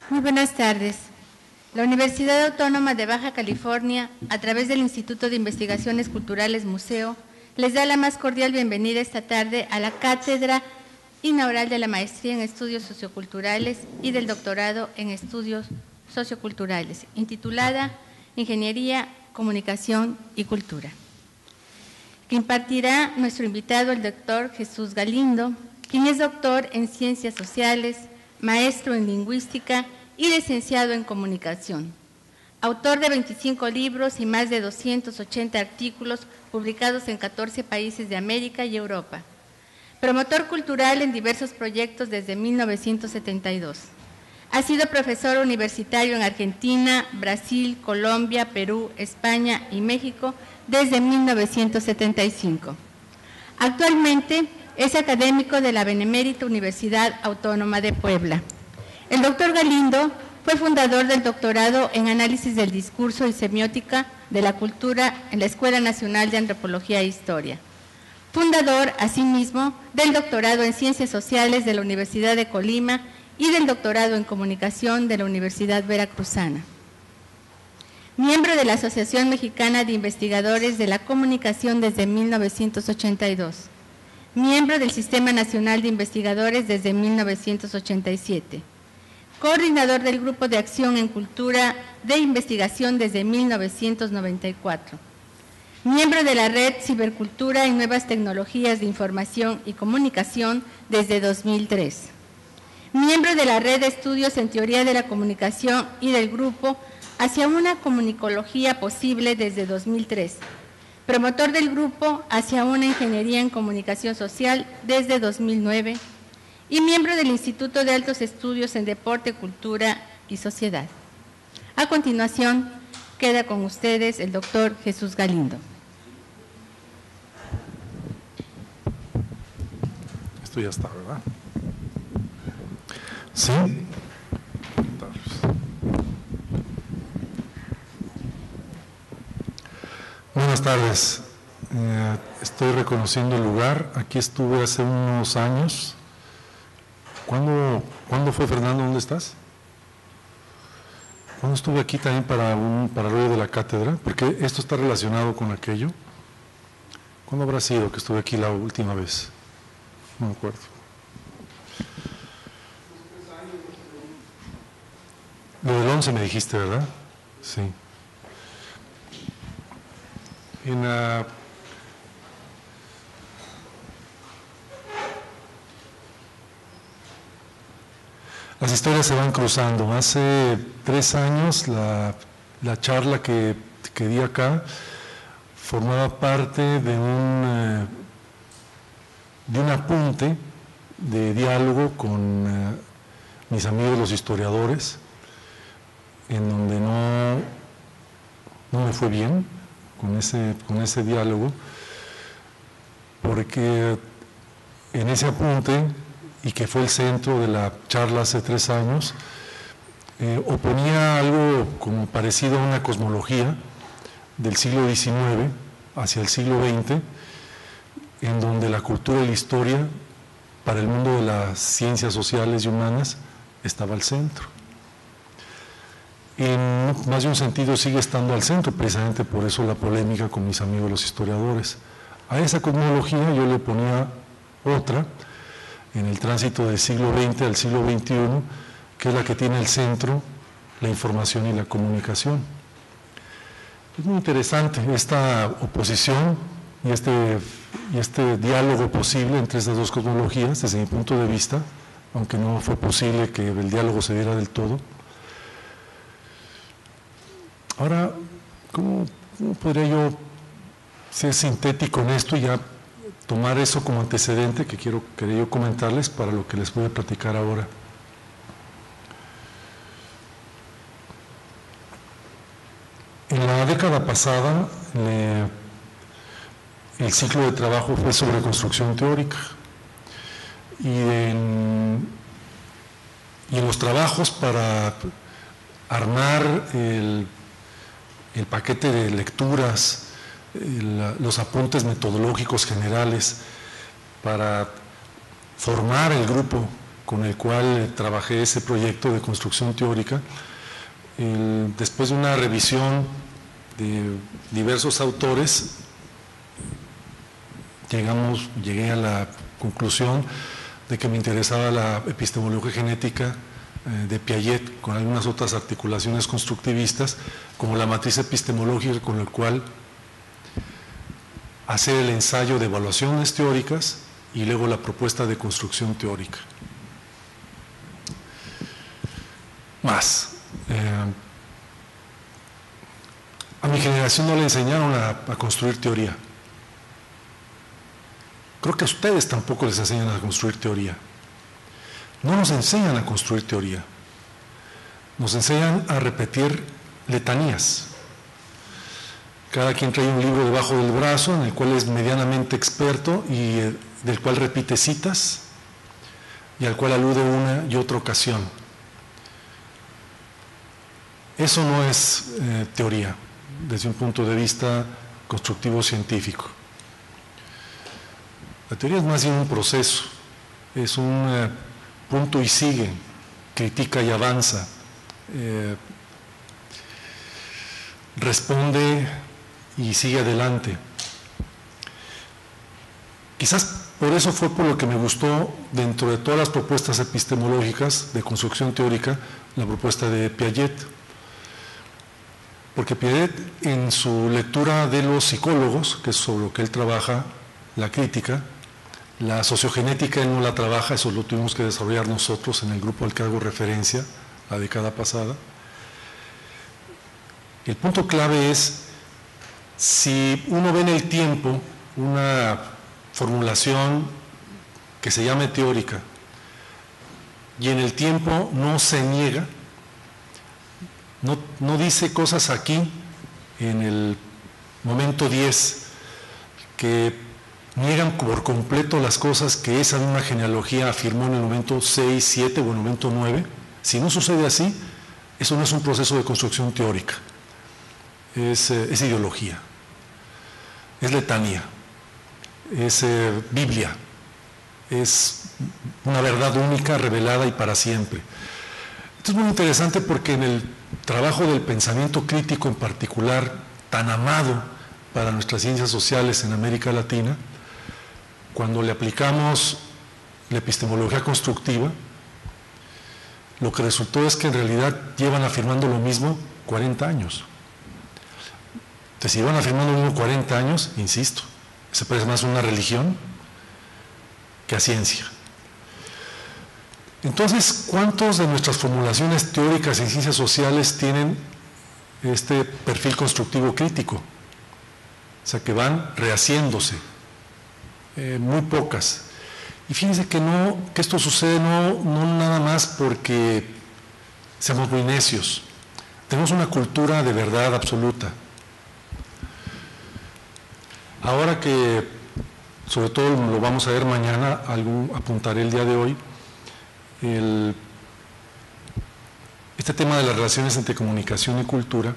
Muy buenas tardes. La Universidad Autónoma de Baja California, a través del Instituto de Investigaciones Culturales Museo, les da la más cordial bienvenida esta tarde a la cátedra inaugural de la Maestría en Estudios Socioculturales y del Doctorado en Estudios Socioculturales, intitulada Ingeniería, Comunicación y Cultura, que impartirá nuestro invitado, el doctor Jesús Galindo, quien es doctor en Ciencias Sociales, maestro en Lingüística y licenciado en Comunicación, autor de 25 libros y más de 280 artículos publicados en 14 países de América y Europa, promotor cultural en diversos proyectos desde 1972. Ha sido profesor universitario en Argentina, Brasil, Colombia, Perú, España y México desde 1975. Actualmente es académico de la Benemérita Universidad Autónoma de Puebla. El doctor Galindo fue fundador del doctorado en Análisis del Discurso y Semiótica de la Cultura en la Escuela Nacional de Antropología e Historia. Fundador, asimismo, del doctorado en Ciencias Sociales de la Universidad de Colima y del doctorado en Comunicación de la Universidad Veracruzana. Miembro de la Asociación Mexicana de Investigadores de la Comunicación desde 1982. Miembro del Sistema Nacional de Investigadores desde 1987. Coordinador del Grupo de Acción en Cultura de Investigación desde 1994. Miembro de la Red Cibercultura y Nuevas Tecnologías de Información y Comunicación desde 2003. Miembro de la Red de Estudios en Teoría de la Comunicación y del Grupo Hacia una Comunicología Posible desde 2003. Promotor del Grupo Hacia una Ingeniería en Comunicación Social desde 2009. Y miembro del Instituto de Altos Estudios en Deporte, Cultura y Sociedad. A continuación, queda con ustedes el doctor Jesús Galindo. Esto ya está, ¿verdad? Sí. Buenas tardes. Estoy reconociendo el lugar. Aquí estuve hace unos años. ¿Cuándo fue, Fernando? ¿Dónde estás? ¿Cuándo estuve aquí también para el rollo de la cátedra? Porque esto está relacionado con aquello. ¿Cuándo habrá sido que estuve aquí la última vez? No me acuerdo. Lo del 11 me dijiste, ¿verdad? Sí. Las historias se van cruzando. Hace 3 años la charla que di acá formaba parte de un apunte de diálogo con mis amigos los historiadores, en donde no me fue bien con ese diálogo, porque en ese apunte, y que fue el centro de la charla hace 3 años, oponía algo como parecido a una cosmología del siglo XIX hacia el siglo XX, en donde la cultura y la historia para el mundo de las ciencias sociales y humanas estaba al centro. En más de un sentido sigue estando al centro, precisamente por eso la polémica con mis amigos los historiadores. A esa cosmología yo le ponía otra, en el tránsito del siglo XX al siglo XXI, que es la que tiene el centro, la información y la comunicación. Es muy interesante esta oposición y este diálogo posible entre estas dos cosmologías, desde mi punto de vista, aunque no fue posible que el diálogo se diera del todo. Ahora, ¿cómo podría yo ser sintético en esto y ya tomar eso como antecedente que quería yo comentarles para lo que les voy a platicar ahora? En la década pasada, el ciclo de trabajo fue sobre construcción teórica, y en los trabajos para armar el paquete de lecturas, los apuntes metodológicos generales para formar el grupo con el cual trabajé ese proyecto de construcción teórica. Después de una revisión de diversos autores, llegué a la conclusión de que me interesaba la epistemología genética de Piaget, con algunas otras articulaciones constructivistas, como la matriz epistemológica, con la cual hacer el ensayo de evaluaciones teóricas y luego la propuesta de construcción teórica. Más. A mi generación no le enseñaron a construir teoría. Creo que a ustedes tampoco les enseñan a construir teoría. No nos enseñan a construir teoría. Nos enseñan a repetir letanías. Cada quien trae un libro debajo del brazo en el cual es medianamente experto y del cual repite citas y al cual alude una y otra ocasión. Eso no es teoría desde un punto de vista constructivo científico. La teoría es más bien un proceso, es un punto y sigue, critica y avanza, responde y sigue adelante. Quizás por eso fue por lo que me gustó, dentro de todas las propuestas epistemológicas de construcción teórica, la propuesta de Piaget. Porque Piaget, en su lectura de los psicólogos, que es sobre lo que él trabaja, la crítica, la sociogenética él no la trabaja, eso lo tuvimos que desarrollar nosotros en el grupo al que hago referencia la década pasada. El punto clave es, si uno ve en el tiempo una formulación que se llame teórica y en el tiempo no se niega, no dice cosas aquí en el momento 10 que niegan por completo las cosas que esa misma genealogía afirmó en el momento 6, 7 o en el momento 9. Si no sucede así, eso no es un proceso de construcción teórica, es ideología, es letanía, es Biblia, es una verdad única, revelada y para siempre. Esto es muy interesante porque en el trabajo del pensamiento crítico en particular, tan amado para nuestras ciencias sociales en América Latina, cuando le aplicamos la epistemología constructiva, lo que resultó es que en realidad llevan afirmando lo mismo 40 años. Entonces, si llevan afirmando lo mismo 40 años, insisto, se parece más a una religión que a ciencia. Entonces, ¿cuántos de nuestras formulaciones teóricas en ciencias sociales tienen este perfil constructivo crítico? O sea, que van rehaciéndose. Muy pocas. Y fíjense que esto sucede no nada más porque seamos muy necios. Tenemos una cultura de verdad absoluta. Ahora que, sobre todo lo vamos a ver mañana, apuntaré el día de hoy, este tema de las relaciones entre comunicación y cultura,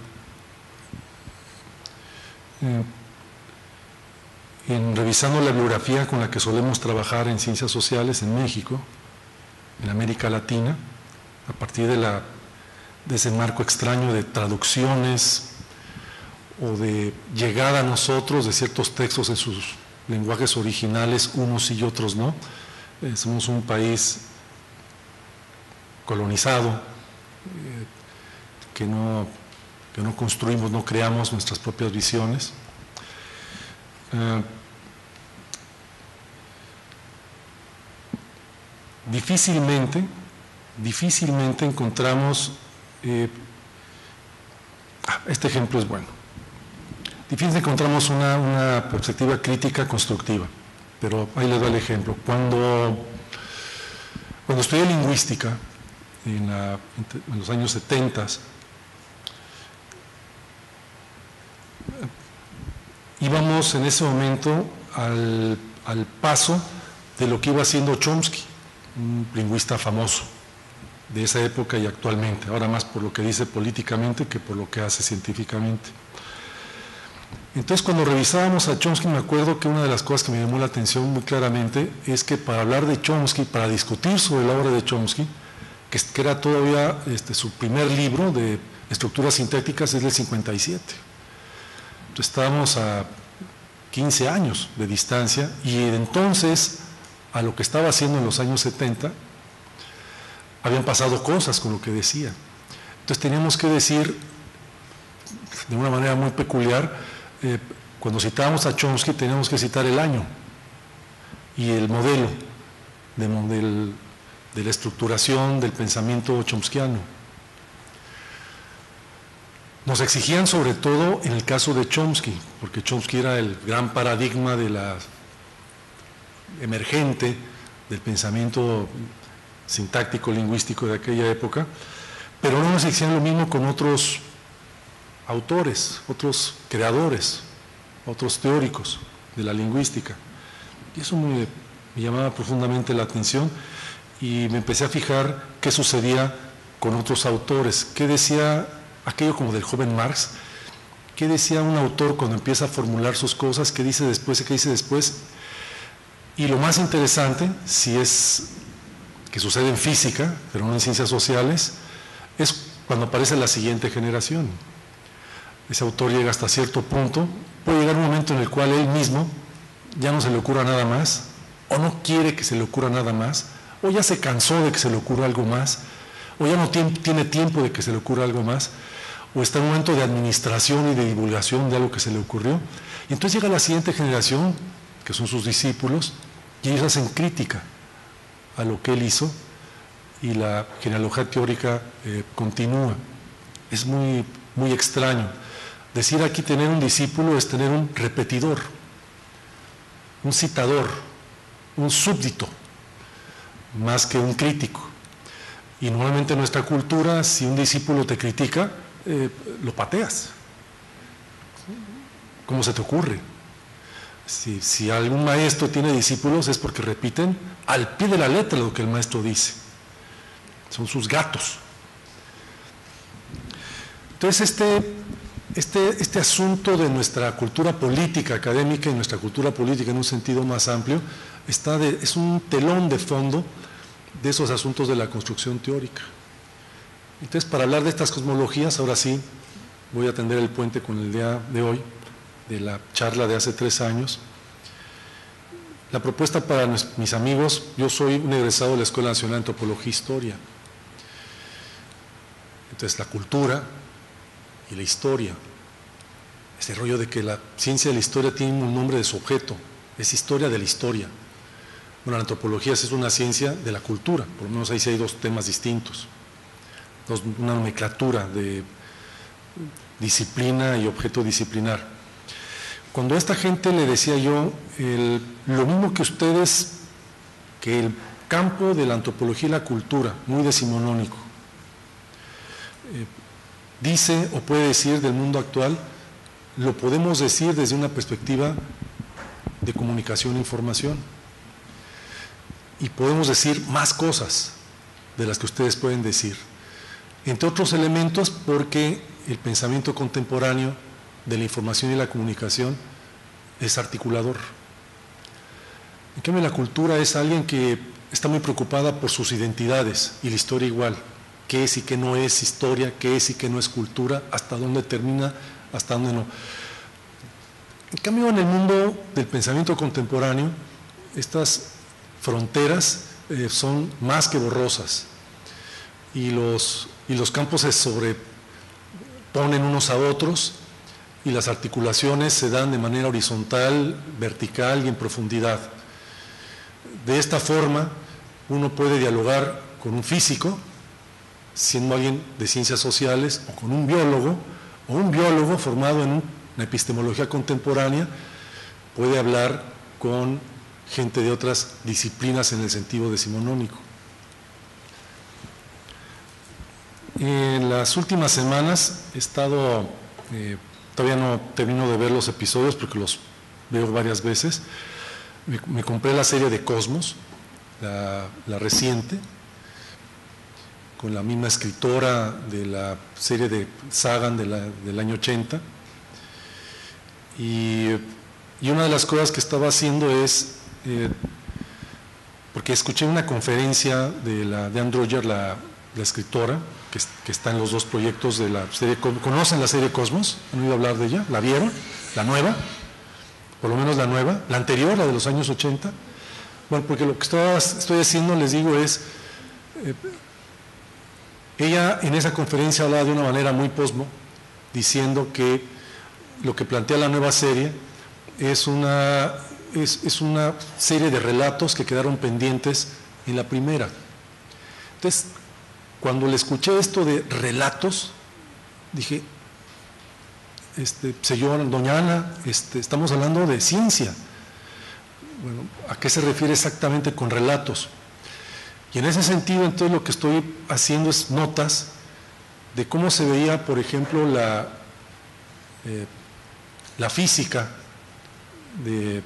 en revisando la bibliografía con la que solemos trabajar en ciencias sociales en México, en América Latina, a partir de ese marco extraño de traducciones o de llegada a nosotros de ciertos textos en sus lenguajes originales, unos y otros no. Somos un país colonizado, que no construimos, no creamos nuestras propias visiones. Difícilmente encontramos, este ejemplo es bueno, difícilmente encontramos una perspectiva crítica constructiva, pero ahí les doy el ejemplo. Cuando estudié lingüística en los años 70, íbamos en ese momento al paso de lo que iba haciendo Chomsky, un lingüista famoso de esa época y actualmente, ahora más por lo que dice políticamente que por lo que hace científicamente. Entonces, cuando revisábamos a Chomsky, me acuerdo que una de las cosas que me llamó la atención muy claramente es que para hablar de Chomsky, para discutir sobre la obra de Chomsky, que era todavía su primer libro de estructuras sintéticas, es del 57. Entonces, estábamos a 15 años de distancia, y entonces, a lo que estaba haciendo en los años 70, habían pasado cosas con lo que decía. Entonces, teníamos que decir, de una manera muy peculiar, cuando citábamos a Chomsky teníamos que citar el año y el modelo de la estructuración del pensamiento chomskiano. Nos exigían sobre todo en el caso de Chomsky, porque Chomsky era el gran paradigma de la emergente del pensamiento sintáctico lingüístico de aquella época, pero no nos exigían lo mismo con otros autores, otros creadores, otros teóricos de la lingüística. Y eso me llamaba profundamente la atención, y me empecé a fijar qué sucedía con otros autores, qué decía aquello como del joven Marx, qué decía un autor cuando empieza a formular sus cosas, qué dice después, y lo más interesante, si es que sucede en física, pero no en ciencias sociales, es cuando aparece la siguiente generación. Ese autor llega hasta cierto punto, puede llegar un momento en el cual él mismo ya no se le ocurra nada más, o no quiere que se le ocurra nada más, o ya se cansó de que se le ocurra algo más, o ya no tiene tiempo de que se le ocurra algo más, o está en un momento de administración y de divulgación de algo que se le ocurrió, y entonces llega la siguiente generación, que son sus discípulos, y ellos hacen crítica a lo que él hizo, y la genealogía teórica continúa. Es muy, muy extraño. Decir aquí tener un discípulo es tener un repetidor, un citador, un súbdito, más que un crítico. Y normalmente en nuestra cultura, si un discípulo te critica, lo pateas. ¿Cómo se te ocurre? Si algún maestro tiene discípulos es porque repiten al pie de la letra lo que el maestro dice. Son sus gatos. Entonces este asunto de nuestra cultura política académica y nuestra cultura política en un sentido más amplio es un telón de fondo de esos asuntos de la construcción teórica. Entonces, para hablar de estas cosmologías, ahora sí voy a tender el puente con el día de hoy, de la charla de hace 3 años. La propuesta para mis amigos: yo soy un egresado de la Escuela Nacional de Antropología e Historia. Entonces, la cultura y la historia, ese rollo de que la ciencia de la historia tiene un nombre de su objeto, es historia de la historia. Bueno, la antropología es una ciencia de la cultura, por lo menos ahí sí hay 2 temas distintos, una nomenclatura de disciplina y objeto disciplinar. Cuando a esta gente le decía yo, lo mismo que ustedes, que el campo de la antropología y la cultura, muy decimonónico, dice o puede decir del mundo actual, lo podemos decir desde una perspectiva de comunicación e información. Y podemos decir más cosas de las que ustedes pueden decir. Entre otros elementos, porque el pensamiento contemporáneo de la información y la comunicación es articulador. En cambio, la cultura es alguien que está muy preocupada por sus identidades, y la historia igual. Qué es y qué no es historia, qué es y qué no es cultura, hasta dónde termina, hasta dónde no. En cambio, en el mundo del pensamiento contemporáneo, estas fronteras son más que borrosas, y los campos se sobreponen unos a otros, y las articulaciones se dan de manera horizontal, vertical y en profundidad. De esta forma, uno puede dialogar con un físico, siendo alguien de ciencias sociales, o con un biólogo formado en una epistemología contemporánea, puede hablar con gente de otras disciplinas en el sentido decimonónico. En las últimas semanas he estado, todavía no termino de ver los episodios porque los veo varias veces, me compré la serie de Cosmos, la reciente, con la misma escritora de la serie de Sagan del año 80, Y una de las cosas que estaba haciendo es, porque escuché una conferencia de Ann Droyer, la escritora, que está en los dos proyectos de la serie. ¿Conocen la serie Cosmos? ¿Han oído hablar de ella? ¿La vieron? ¿La nueva? Por lo menos la nueva. ¿La anterior, la de los años 80? Bueno, porque lo que estoy haciendo, les digo, es... ella en esa conferencia hablaba de una manera muy posmo, diciendo que lo que plantea la nueva serie es una serie de relatos que quedaron pendientes en la primera. Entonces, cuando le escuché esto de relatos, dije, señora, doña Ana, estamos hablando de ciencia. Bueno, ¿a qué se refiere exactamente con relatos? Y en ese sentido, entonces, lo que estoy haciendo es notas de cómo se veía, por ejemplo, la física de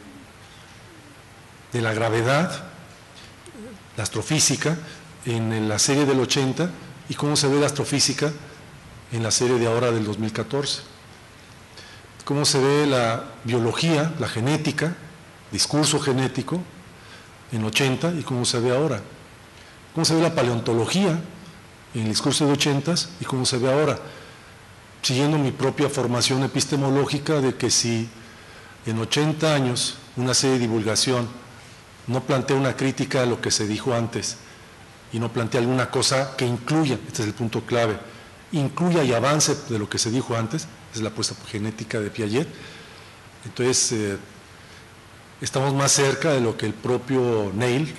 la gravedad, la astrofísica, en la serie del 80, y cómo se ve la astrofísica en la serie de ahora del 2014. Cómo se ve la biología, la genética, discurso genético en 80 y cómo se ve ahora. Cómo se ve la paleontología en el discurso de 80s y cómo se ve ahora. Siguiendo mi propia formación epistemológica de que si en 80 años una serie de divulgación no plantea una crítica a lo que se dijo antes y no plantea alguna cosa que incluya, este es el punto clave, incluya y avance de lo que se dijo antes, es la apuesta genética de Piaget, entonces estamos más cerca de lo que el propio Neil,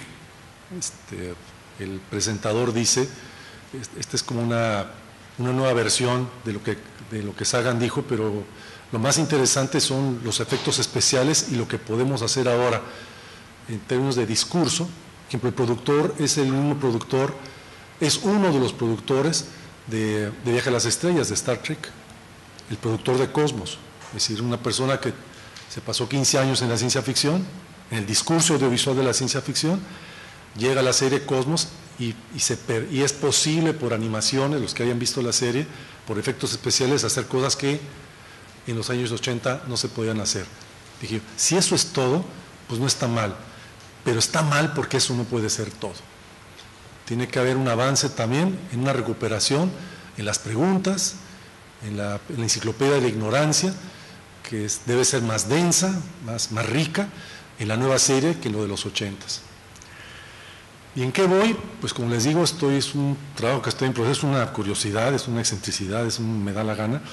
el presentador, dice. Esta es como una nueva versión de lo que Sagan dijo, pero lo más interesante son los efectos especiales y lo que podemos hacer ahora en términos de discurso. Por ejemplo, el productor es el mismo productor, es uno de los productores de Viaje a las Estrellas, de Star Trek, el productor de Cosmos, es decir, una persona que se pasó 15 años en la ciencia ficción, en el discurso audiovisual de la ciencia ficción, llega a la serie Cosmos y es posible por animaciones, los que hayan visto la serie, por efectos especiales, hacer cosas que en los años 80 no se podían hacer. Dije, si eso es todo, pues no está mal, pero está mal porque eso no puede ser todo. Tiene que haber un avance también en una recuperación en las preguntas, en la enciclopedia de la ignorancia, que debe ser más densa, más rica en la nueva serie que en lo de los 80s. ¿Y en qué voy? Pues como les digo, es un trabajo que estoy en proceso, es una curiosidad, es una excentricidad, me da la gana.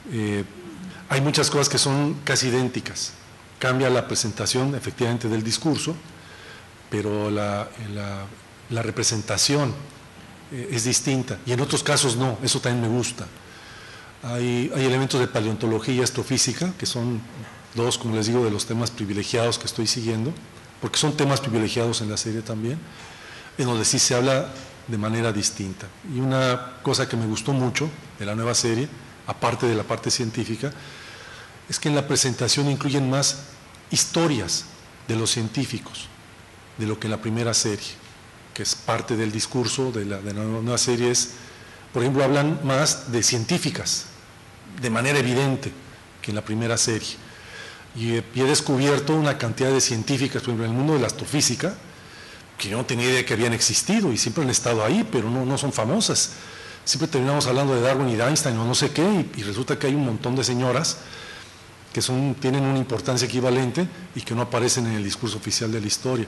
Hay muchas cosas que son casi idénticas. Cambia la presentación efectivamente del discurso, pero la representación es distinta. Y en otros casos no, eso también me gusta. Hay elementos de paleontología y astrofísica, que son dos, como les digo, de los temas privilegiados que estoy siguiendo, porque son temas privilegiados en la serie también, en donde sí se habla de manera distinta. Y una cosa que me gustó mucho de la nueva serie, aparte de la parte científica, es que en la presentación incluyen más historias de los científicos, de lo que en la primera serie, que es parte del discurso de la nueva serie. Por ejemplo, hablan más de científicas, de manera evidente, que en la primera serie. Y he descubierto una cantidad de científicas, por ejemplo, en el mundo de la astrofísica, que yo no tenía idea que habían existido y siempre han estado ahí, pero no son famosas. Siempre terminamos hablando de Darwin y de Einstein o no sé qué, y resulta que hay un montón de señoras que tienen una importancia equivalente y que no aparecen en el discurso oficial de la historia.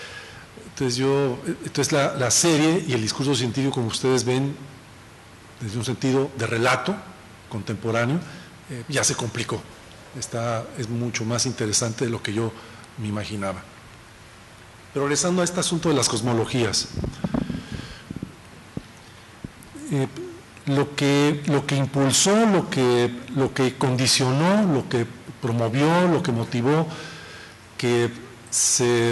Entonces la serie y el discurso científico, como ustedes ven, desde un sentido de relato contemporáneo, ya se complicó. Es mucho más interesante de lo que yo me imaginaba. Pero regresando a este asunto de las cosmologías, lo que impulsó, lo que condicionó, lo que promovió, lo que motivó que se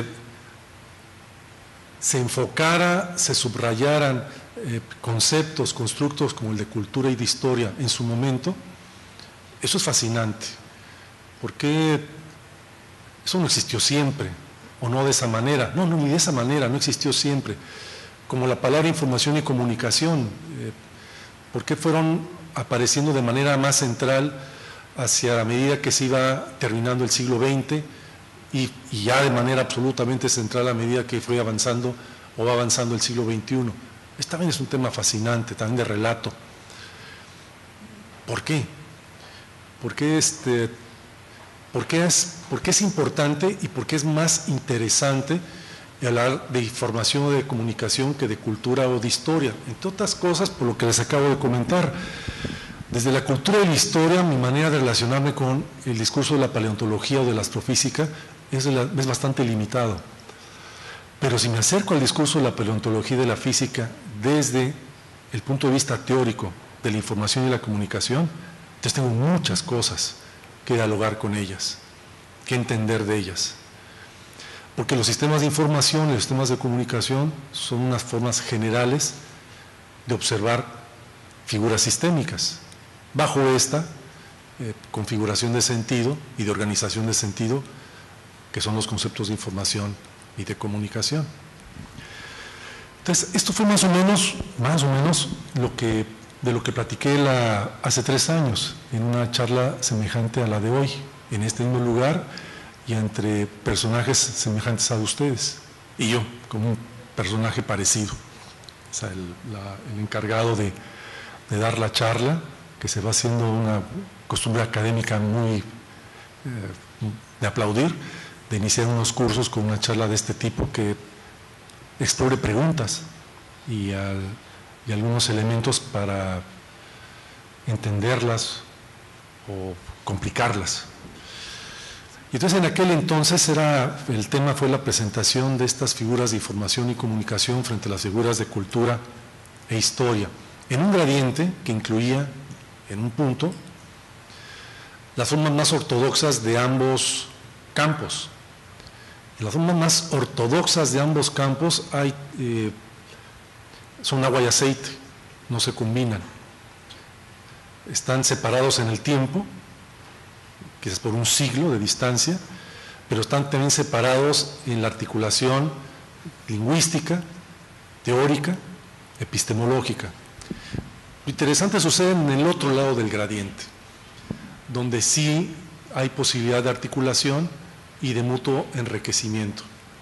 enfocara, se subrayaran conceptos, constructos como el de cultura y de historia en su momento, eso es fascinante, porque eso no existió siempre, o no de esa manera, no, ni de esa manera, no existió siempre, como la palabra información y comunicación. ¿Por qué fueron apareciendo de manera más central hacia la medida que se iba terminando el siglo XX y ya de manera absolutamente central a medida que fue avanzando o va avanzando el siglo XXI. Este también es un tema fascinante, también de relato. ¿Por qué? ¿Por qué es importante y por qué es más interesante hablar de información o de comunicación que de cultura o de historia? Entre otras cosas, por lo que les acabo de comentar. Desde la cultura y la historia, mi manera de relacionarme con el discurso de la paleontología o de la astrofísica es bastante limitado. Pero si me acerco al discurso de la paleontología y de la física desde el punto de vista teórico de la información y la comunicación, entonces tengo muchas cosas que dialogar con ellas, que entender de ellas. Porque los sistemas de información y los sistemas de comunicación son unas formas generales de observar figuras sistémicas. Bajo esta configuración de sentido y de organización de sentido, que son los conceptos de información y de comunicación. Entonces, esto fue más o menos de lo que platiqué hace 3 años, en una charla semejante a la de hoy, en este mismo lugar y entre personajes semejantes a ustedes, y yo, como un personaje parecido. O sea, el encargado de dar la charla, que se va haciendo una costumbre académica muy de aplaudir, de iniciar unos cursos con una charla de este tipo que explore preguntas y algunos elementos para entenderlas o complicarlas. Y entonces en aquel entonces el tema fue la presentación de estas figuras de información y comunicación frente a las figuras de cultura e historia, en un gradiente que incluía, en un punto, las formas más ortodoxas de ambos campos. En las formas más ortodoxas de ambos campos son agua y aceite, no se combinan. Están separados en el tiempo, quizás por un siglo de distancia, pero están también separados en la articulación lingüística, teórica, epistemológica. Lo interesante sucede en el otro lado del gradiente, donde sí hay posibilidad de articulación y de mutuo enriquecimiento.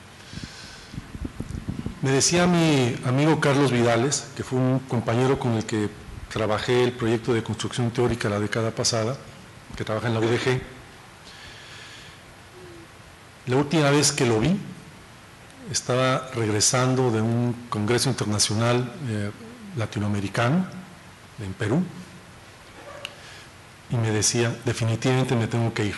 Me decía mi amigo Carlos Vidales, que fue un compañero con el que trabajé el proyecto de construcción teórica la década pasada, que trabaja en la UDG. La última vez que lo vi, estaba regresando de un congreso internacional latinoamericano en Perú, y me decía, definitivamente me tengo que ir.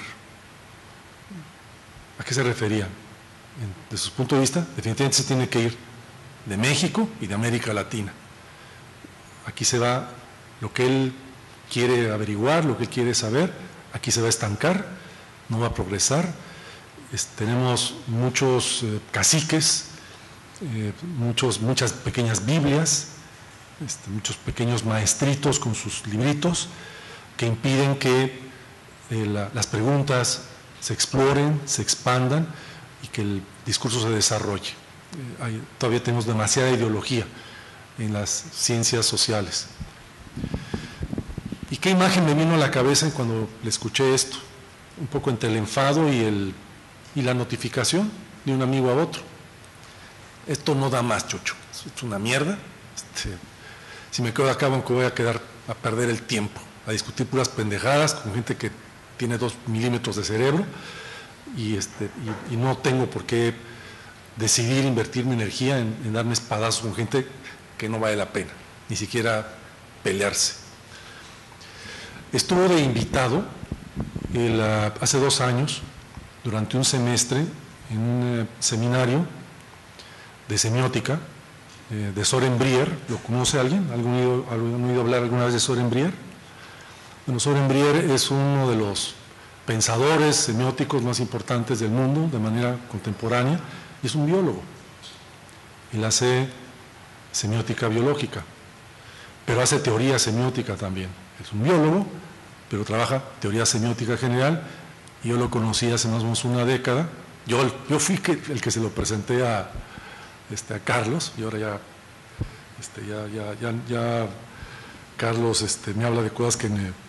¿A qué se refería? De su punto de vista, definitivamente se tiene que ir de México y de América Latina. Aquí se va lo que él quiere averiguar, lo que él quiere saber, aquí se va a estancar, no va a progresar. Tenemos muchos caciques, muchas pequeñas Biblias, muchos pequeños maestritos con sus libritos que impiden que las preguntas se exploren, se expandan y que el discurso se desarrolle. Todavía tenemos demasiada ideología en las ciencias sociales. ¿Y qué imagen me vino a la cabeza cuando le escuché esto? Un poco entre el enfado y la notificación de un amigo a otro. Esto no da más, Chucho, es una mierda. Si me quedo acá, aunque voy a quedar a perder el tiempo, a discutir puras pendejadas con gente que tiene 2 milímetros de cerebro y no tengo por qué decidir invertir mi energía en darme espadazos con gente que no vale la pena, ni siquiera pelearse. Estuvo de invitado hace 2 años, durante un semestre, en un seminario de semiótica de Soren Brier. ¿Lo conoce alguien? ¿Han oído hablar alguna vez de Soren Brier? Bueno, Soren Brier es uno de los pensadores semióticos más importantes del mundo de manera contemporánea y es un biólogo. Él hace semiótica biológica, pero hace teoría semiótica también. Es un biólogo, pero trabaja teoría semiótica general, y yo lo conocí hace más o menos una década. Yo fui el que se lo presenté a Carlos, y ahora ya Carlos me habla de cosas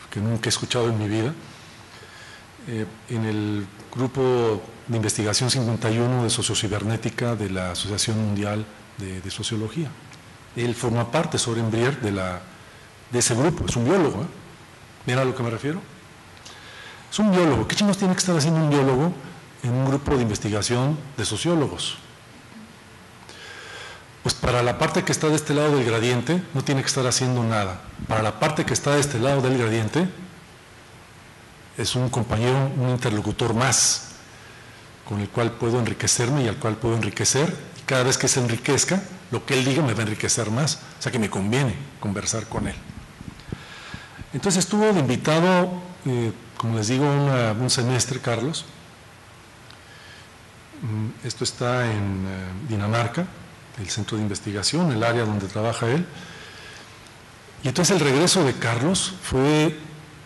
que nunca he escuchado en mi vida, en el grupo de investigación 51 de sociocibernética de la Asociación Mundial de Sociología. Él forma parte, Soren Brier, de ese grupo, es un biólogo, ¿eh? ¿Mira a lo que me refiero? Es un biólogo. ¿Qué chingos tiene que estar haciendo un biólogo en un grupo de investigación de sociólogos? Pues para la parte que está de este lado del gradiente no tiene que estar haciendo nada. Para la parte que está de este lado del gradiente es un compañero, un interlocutor más, con el cual puedo enriquecerme y al cual puedo enriquecer. Y cada vez que se enriquezca, lo que él diga me va a enriquecer más. O sea que me conviene conversar con él. Entonces estuvo de invitado, como les digo, un semestre, Carlos. Esto está en Dinamarca, el centro de investigación, el área donde trabaja él. Y entonces el regreso de Carlos fue,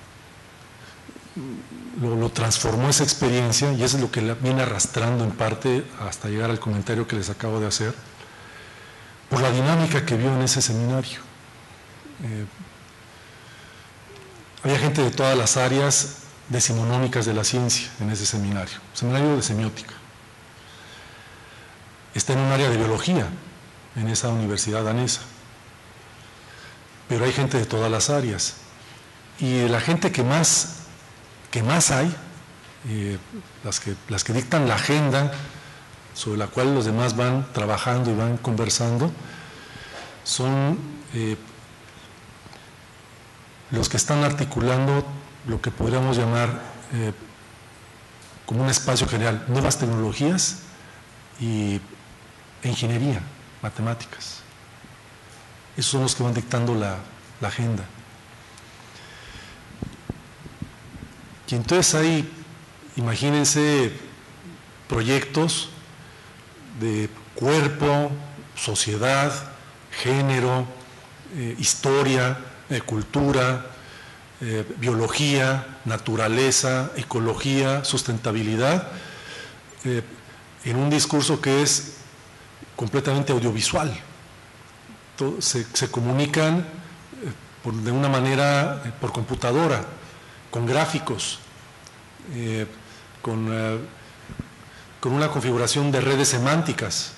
lo transformó esa experiencia, y eso es lo que la viene arrastrando en parte hasta llegar al comentario que les acabo de hacer, por la dinámica que vio en ese seminario. Había gente de todas las áreas decimonómicas de la ciencia en ese seminario de semiótica. Está en un área de biología en esa universidad danesa, pero hay gente de todas las áreas, y la gente que más hay, las que dictan la agenda sobre la cual los demás van trabajando y van conversando, son los que están articulando lo que podríamos llamar como un espacio general, nuevas tecnologías e ingeniería, matemáticas. Esos son los que van dictando la agenda. Y entonces hay, imagínense, proyectos de cuerpo, sociedad, género, historia, cultura, biología, naturaleza, ecología, sustentabilidad, en un discurso que es completamente audiovisual. Se comunican de una manera por computadora, con gráficos, con una configuración de redes semánticas.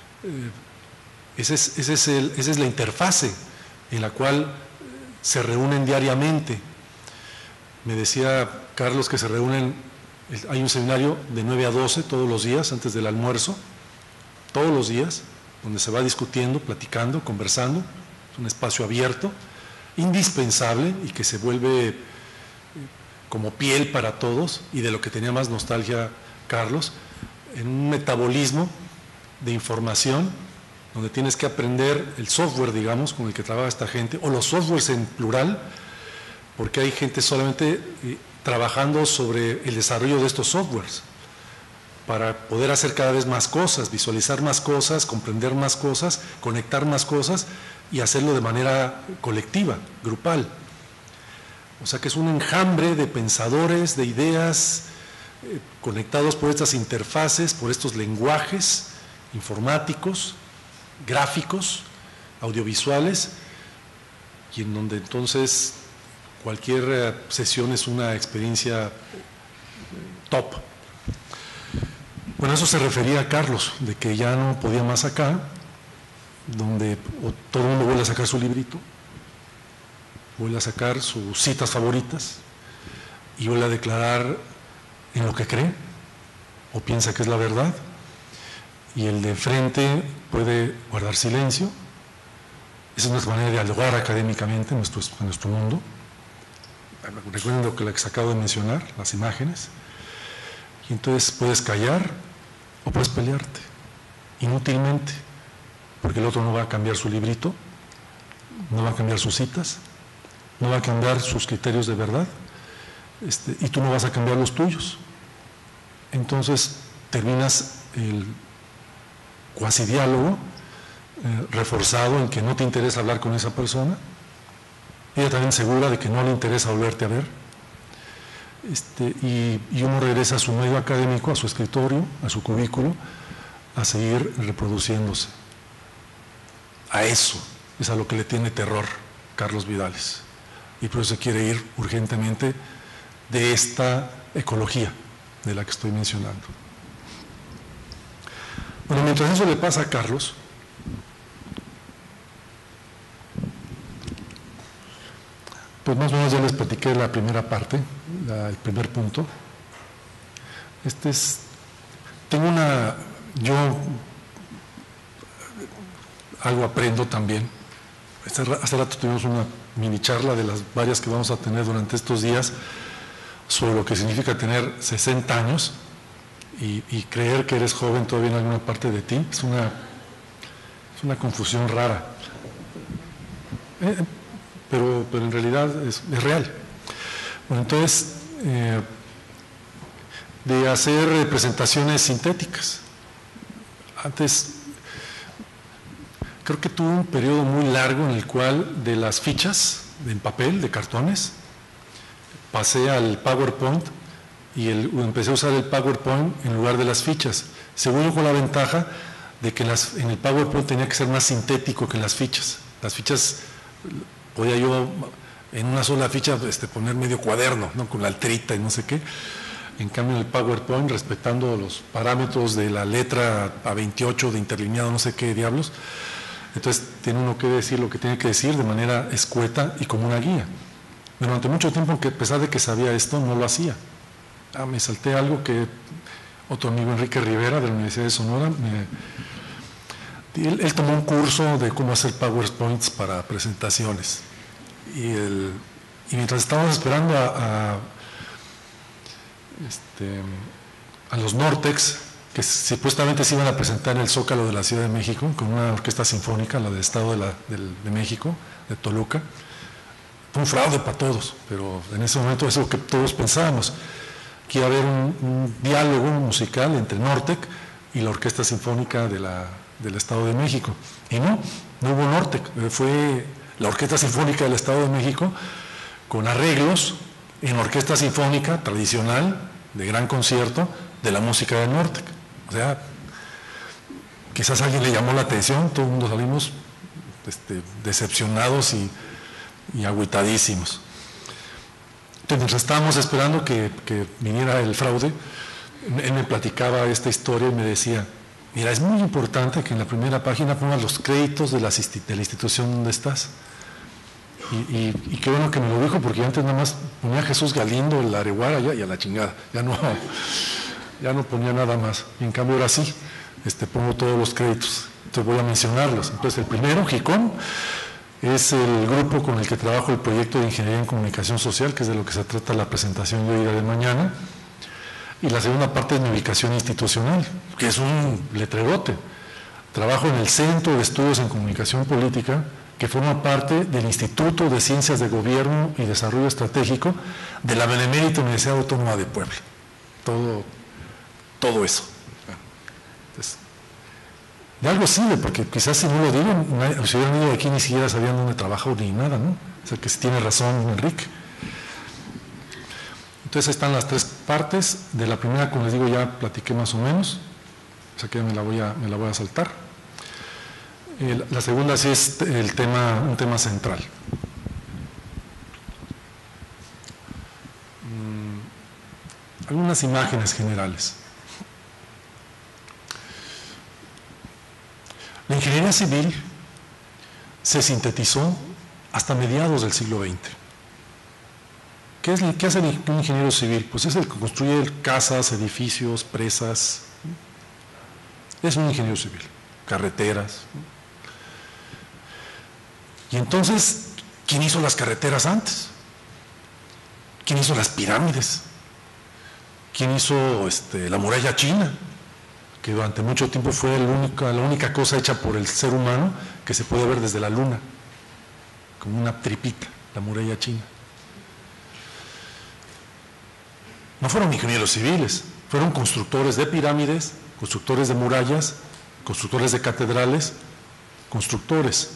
Esa es la interfase en la cual se reúnen diariamente. Me decía Carlos que se reúnen, hay un seminario de 9 a 12 todos los días antes del almuerzo, todos los días, donde se va discutiendo, platicando, conversando. Es un espacio abierto, indispensable, y que se vuelve como piel para todos, y de lo que tenía más nostalgia Carlos, en un metabolismo de información donde tienes que aprender el software, digamos, con el que trabaja esta gente, o los softwares en plural, porque hay gente solamente trabajando sobre el desarrollo de estos softwares, para poder hacer cada vez más cosas, visualizar más cosas, comprender más cosas, conectar más cosas y hacerlo de manera colectiva, grupal. O sea que es un enjambre de pensadores, de ideas, conectados por estas interfaces, por estos lenguajes informáticos, gráficos, audiovisuales, y en donde entonces cualquier sesión es una experiencia top. Bueno, eso se refería a Carlos, de que ya no podía más acá, donde todo el mundo vuelve a sacar su librito, vuelve a sacar sus citas favoritas y vuelve a declarar en lo que cree o piensa que es la verdad, y el de frente puede guardar silencio. Esa es nuestra manera de dialogar académicamente en nuestro mundo. Recuerden lo que les acabo de mencionar, las imágenes. Y entonces puedes callar o puedes pelearte inútilmente, porque el otro no va a cambiar su librito, no va a cambiar sus citas, no va a cambiar sus criterios de verdad, y tú no vas a cambiar los tuyos. Entonces terminas el cuasi diálogo reforzado en que no te interesa hablar con esa persona, ella también segura de que no le interesa volverte a ver, y uno regresa a su medio académico, a su escritorio, a su cubículo, a seguir reproduciéndose. A eso es a lo que le tiene terror Carlos Vidales, y por eso se quiere ir urgentemente de esta ecología de la que estoy mencionando. Bueno, mientras eso le pasa a Carlos, pues más o menos ya les platiqué la primera parte, el primer punto. Yo algo aprendo también. Hace rato tuvimos una mini charla de las varias que vamos a tener durante estos días sobre lo que significa tener 60 años y creer que eres joven todavía en alguna parte de ti. Es una confusión rara, pero en realidad es real. Bueno, entonces, de hacer presentaciones sintéticas. Antes, creo que tuve un periodo muy largo en el cual de las fichas en papel, de cartones, pasé al PowerPoint y empecé a usar el PowerPoint en lugar de las fichas, según yo, con la ventaja de que en el PowerPoint tenía que ser más sintético que en las fichas. Las fichas podía yo en una sola ficha poner medio cuaderno, ¿no?, con la altrita y no sé qué. En cambio, en el PowerPoint, respetando los parámetros de la letra A28 de interlineado, no sé qué diablos, entonces tiene uno que decir lo que tiene que decir de manera escueta y como una guía. Durante mucho tiempo, a pesar de que sabía esto, no lo hacía. Me salté algo que otro amigo, Enrique Rivera, de la Universidad de Sonora, él tomó un curso de cómo hacer PowerPoints para presentaciones. Y mientras estábamos esperando a los Nortex, que supuestamente se iban a presentar en el Zócalo de la Ciudad de México, con una orquesta sinfónica, la del Estado de México, de Toluca. Fue un fraude para todos, pero en ese momento es lo que todos pensábamos, que iba a haber un diálogo musical entre Nortec y la Orquesta Sinfónica del Estado de México. Y no hubo Nortec, fue la Orquesta Sinfónica del Estado de México con arreglos en la orquesta sinfónica tradicional, de gran concierto, de la música de Nortec. O sea, quizás a alguien le llamó la atención, todo el mundo salimos decepcionados y agüitadísimos. Entonces, mientras estábamos esperando que viniera el fraude, él me platicaba esta historia y me decía: mira, es muy importante que en la primera página pongas los créditos de la institución donde estás. Y qué bueno que me lo dijo, porque antes nada más ponía a Jesús Galindo, el Areguara, y a la chingada, ya no ponía nada más. Y en cambio ahora sí, pongo todos los créditos, entonces voy a mencionarlos. Entonces el primero, GICOM, es el grupo con el que trabajo el proyecto de Ingeniería en Comunicación Social, que es de lo que se trata la presentación de hoy de mañana. Y la segunda parte es mi ubicación institucional, que es un letrerote. Trabajo en el Centro de Estudios en Comunicación Política, que forma parte del Instituto de Ciencias de Gobierno y Desarrollo Estratégico de la Benemérita Universidad Autónoma de Puebla. Todo eso. Entonces, de algo sirve, porque quizás si no lo digo, si hubieran ido de aquí ni siquiera sabían dónde trabajo ni nada, ¿no? O sea que sí tiene razón Enrique. Entonces están las tres partes. De la primera, como les digo, ya platiqué más o menos, o sea que me la voy a saltar. La segunda sí es un tema central. Algunas imágenes generales. La ingeniería civil se sintetizó hasta mediados del siglo XX. ¿Qué hace un ingeniero civil? Pues es el que construye casas, edificios, presas. Es un ingeniero civil. Carreteras. Y entonces, ¿quién hizo las carreteras antes? ¿Quién hizo las pirámides? ¿Quién hizo la muralla china? Que durante mucho tiempo fue la única cosa hecha por el ser humano que se puede ver desde la luna, como una tripita, la muralla china. No fueron ingenieros civiles, fueron constructores de pirámides, constructores de murallas, constructores de catedrales, constructores.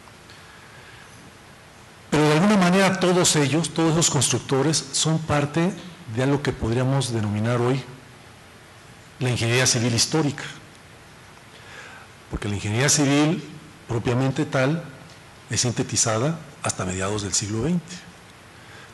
Pero de alguna manera todos esos constructores, son parte de algo que podríamos denominar hoy la ingeniería civil histórica. Porque la ingeniería civil, propiamente tal, es sintetizada hasta mediados del siglo XX.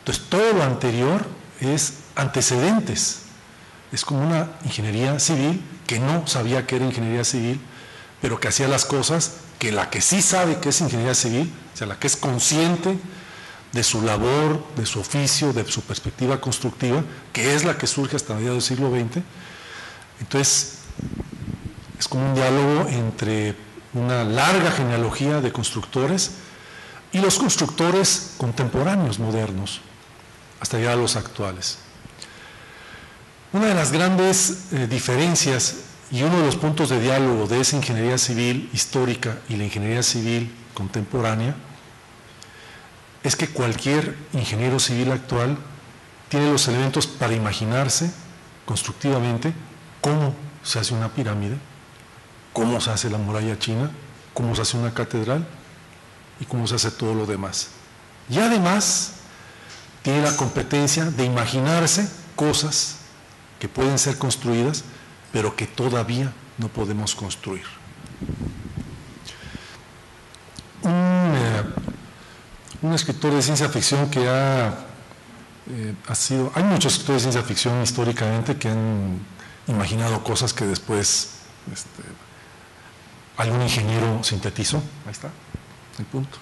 Entonces, todo lo anterior es antecedentes. Es como una ingeniería civil que no sabía que era ingeniería civil, pero que hacía las cosas que la que sí sabe que es ingeniería civil, o sea, la que es consciente de su labor, de su oficio, de su perspectiva constructiva, que es la que surge hasta mediados del siglo XX. Entonces, es como un diálogo entre una larga genealogía de constructores y los constructores contemporáneos, modernos, hasta llegar a los actuales. Una de las grandes diferencias y uno de los puntos de diálogo de esa ingeniería civil histórica y la ingeniería civil contemporánea es que cualquier ingeniero civil actual tiene los elementos para imaginarse constructivamente cómo se hace una pirámide, cómo se hace la muralla china, cómo se hace una catedral y cómo se hace todo lo demás. Y además tiene la competencia de imaginarse cosas que pueden ser construidas, pero que todavía no podemos construir. Un escritor de ciencia ficción que ha sido... Hay muchos escritores de ciencia ficción históricamente que han imaginado cosas que después algún ingeniero sintetizó. Ahí está, el punto.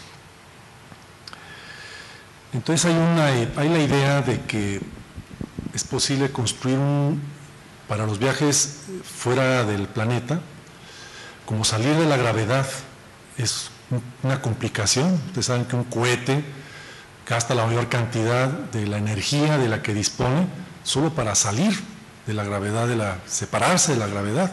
Entonces hay la idea de que es posible construir para los viajes fuera del planeta, como salir de la gravedad es una complicación. Ustedes saben que un cohete gasta la mayor cantidad de la energía de la que dispone solo para salir de la gravedad, separarse de la gravedad,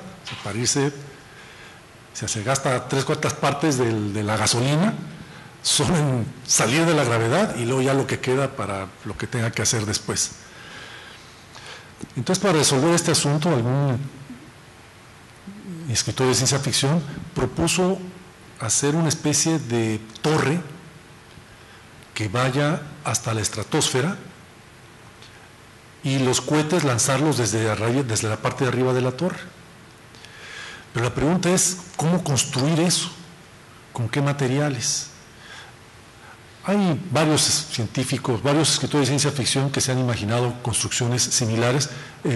se gasta 3/4 partes de la gasolina solo en salir de la gravedad y luego ya lo que queda para lo que tenga que hacer después. Entonces, para resolver este asunto, algún escritor de ciencia ficción propuso hacer una especie de torre que vaya hasta la estratosfera y los cohetes lanzarlos desde la parte de arriba de la torre. Pero la pregunta es, ¿cómo construir eso? ¿Con qué materiales? Hay varios científicos, varios escritores de ciencia ficción que se han imaginado construcciones similares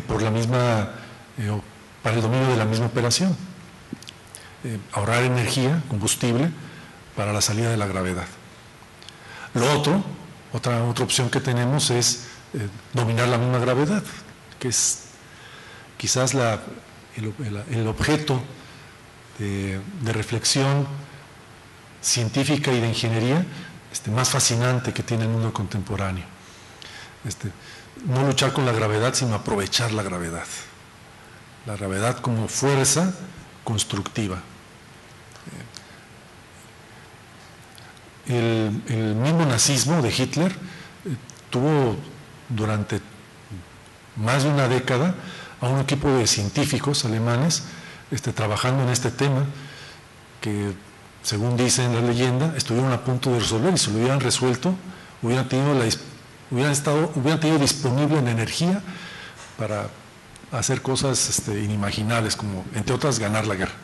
para el dominio de la misma operación. Ahorrar energía, combustible, para la salida de la gravedad. Otra opción que tenemos es dominar la misma gravedad, que es quizás el objeto de reflexión científica y de ingeniería más fascinante que tiene el mundo contemporáneo. No luchar con la gravedad, sino aprovechar la gravedad. La gravedad como fuerza constructiva. El mismo nazismo de Hitler tuvo durante más de una década a un equipo de científicos alemanes trabajando en este tema que, según dicen la leyenda, estuvieron a punto de resolver, y si lo hubieran resuelto, hubieran tenido disponible la energía para hacer cosas inimaginables, como entre otras ganar la guerra.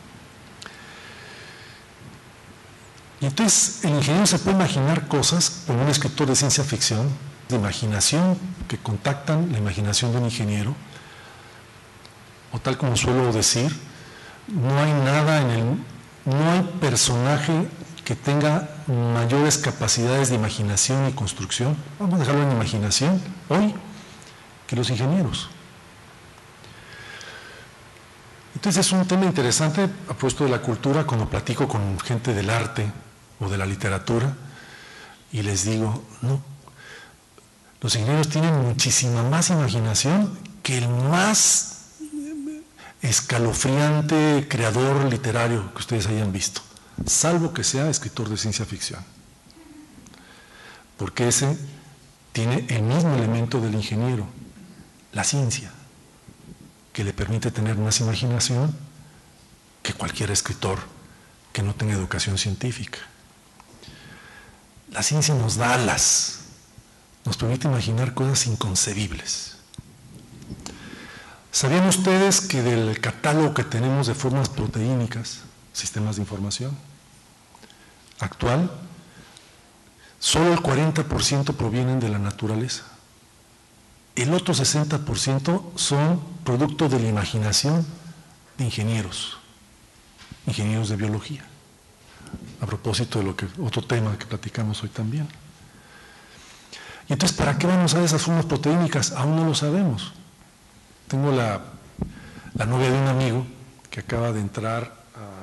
Y entonces el ingeniero se puede imaginar cosas como un escritor de ciencia ficción, de imaginación, que contactan la imaginación de un ingeniero, o tal como suelo decir, no hay personaje que tenga mayores capacidades de imaginación y construcción, vamos a dejarlo en imaginación hoy, que los ingenieros. Entonces es un tema interesante a propósito de la cultura, cuando platico con gente del arte o de la literatura y les digo, no, los ingenieros tienen muchísima más imaginación que el más escalofriante creador literario que ustedes hayan visto, salvo que sea escritor de ciencia ficción, porque ese tiene el mismo elemento del ingeniero, la ciencia, que le permite tener más imaginación que cualquier escritor que no tenga educación científica. La ciencia nos da alas, nos permite imaginar cosas inconcebibles. ¿Sabían ustedes que del catálogo que tenemos de formas proteínicas, sistemas de información actual, solo el 40% provienen de la naturaleza. El otro 60% son producto de la imaginación de ingenieros de biología. A propósito de otro tema que platicamos hoy también. Y entonces, ¿para qué van a usar esas formas proteínicas? Aún no lo sabemos. Tengo la novia de un amigo que acaba de entrar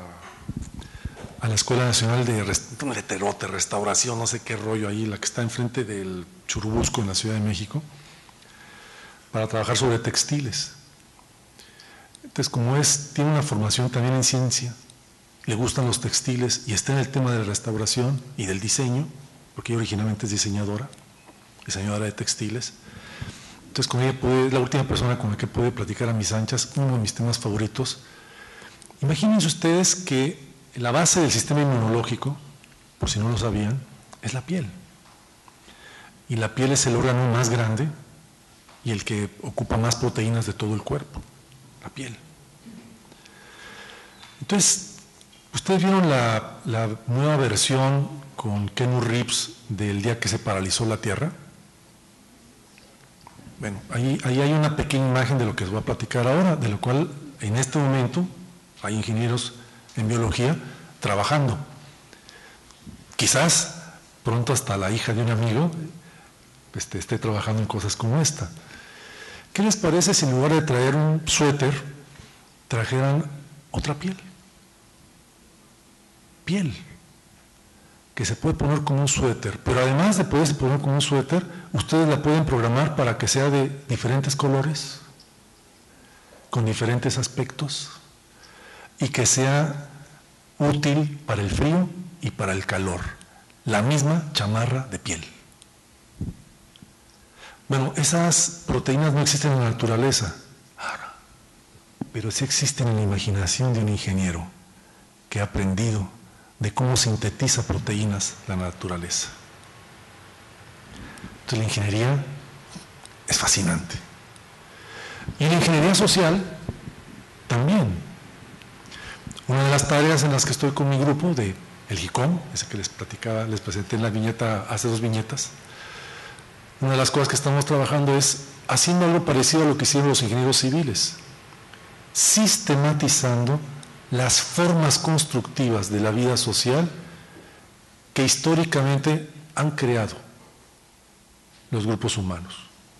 a la Escuela Nacional de Restauración, no sé qué rollo ahí, la que está enfrente del Churubusco en la Ciudad de México, para trabajar sobre textiles. Entonces, como tiene una formación también en ciencia, le gustan los textiles y está en el tema de la restauración y del diseño, porque ella originalmente es diseñadora de textiles. Entonces, con ella es la última persona con la que pude platicar a mis anchas, uno de mis temas favoritos. Imagínense ustedes que la base del sistema inmunológico, por si no lo sabían, es la piel. Y la piel es el órgano más grande y el que ocupa más proteínas de todo el cuerpo, la piel. Entonces, ustedes vieron la nueva versión con Keanu Reeves del día que se paralizó la Tierra. Bueno, ahí hay una pequeña imagen de lo que les voy a platicar ahora, de lo cual en este momento hay ingenieros en biología trabajando. Quizás pronto hasta la hija de un amigo esté trabajando en cosas como esta. ¿Qué les parece si en lugar de traer un suéter, trajeran otra piel? Piel que se puede poner como un suéter, pero además de poderse poner como un suéter, ustedes la pueden programar para que sea de diferentes colores, con diferentes aspectos, y que sea útil para el frío y para el calor. La misma chamarra de piel. Bueno, esas proteínas no existen en la naturaleza, pero sí existen en la imaginación de un ingeniero que ha aprendido de cómo sintetiza proteínas la naturaleza. Entonces la ingeniería es fascinante. Y la ingeniería social también. Una de las tareas en las que estoy con mi grupo de el JICOM, ese que les platicaba, les presenté en la viñeta, hace 2 viñetas, una de las cosas que estamos trabajando es haciendo algo parecido a lo que hicieron los ingenieros civiles, sistematizando las formas constructivas de la vida social que históricamente han creado los grupos humanos.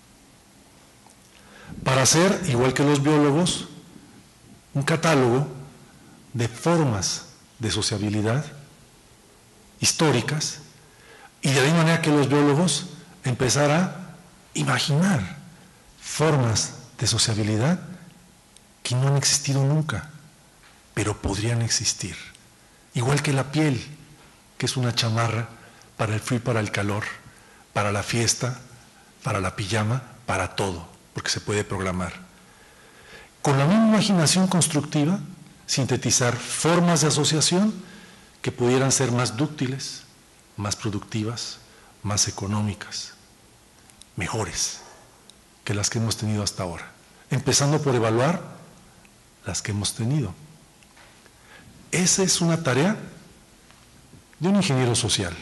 Para hacer, igual que los biólogos, un catálogo de formas de sociabilidad históricas y de la misma manera que los biólogos empezar a imaginar formas de sociabilidad que no han existido nunca, pero podrían existir. Igual que la piel, que es una chamarra para el frío y para el calor, para la fiesta, para la pijama, para todo, porque se puede programar. Con la misma imaginación constructiva, sintetizar formas de asociación que pudieran ser más dúctiles, más productivas, más económicas, mejores que las que hemos tenido hasta ahora, empezando por evaluar las que hemos tenido. Esa es una tarea de un ingeniero social,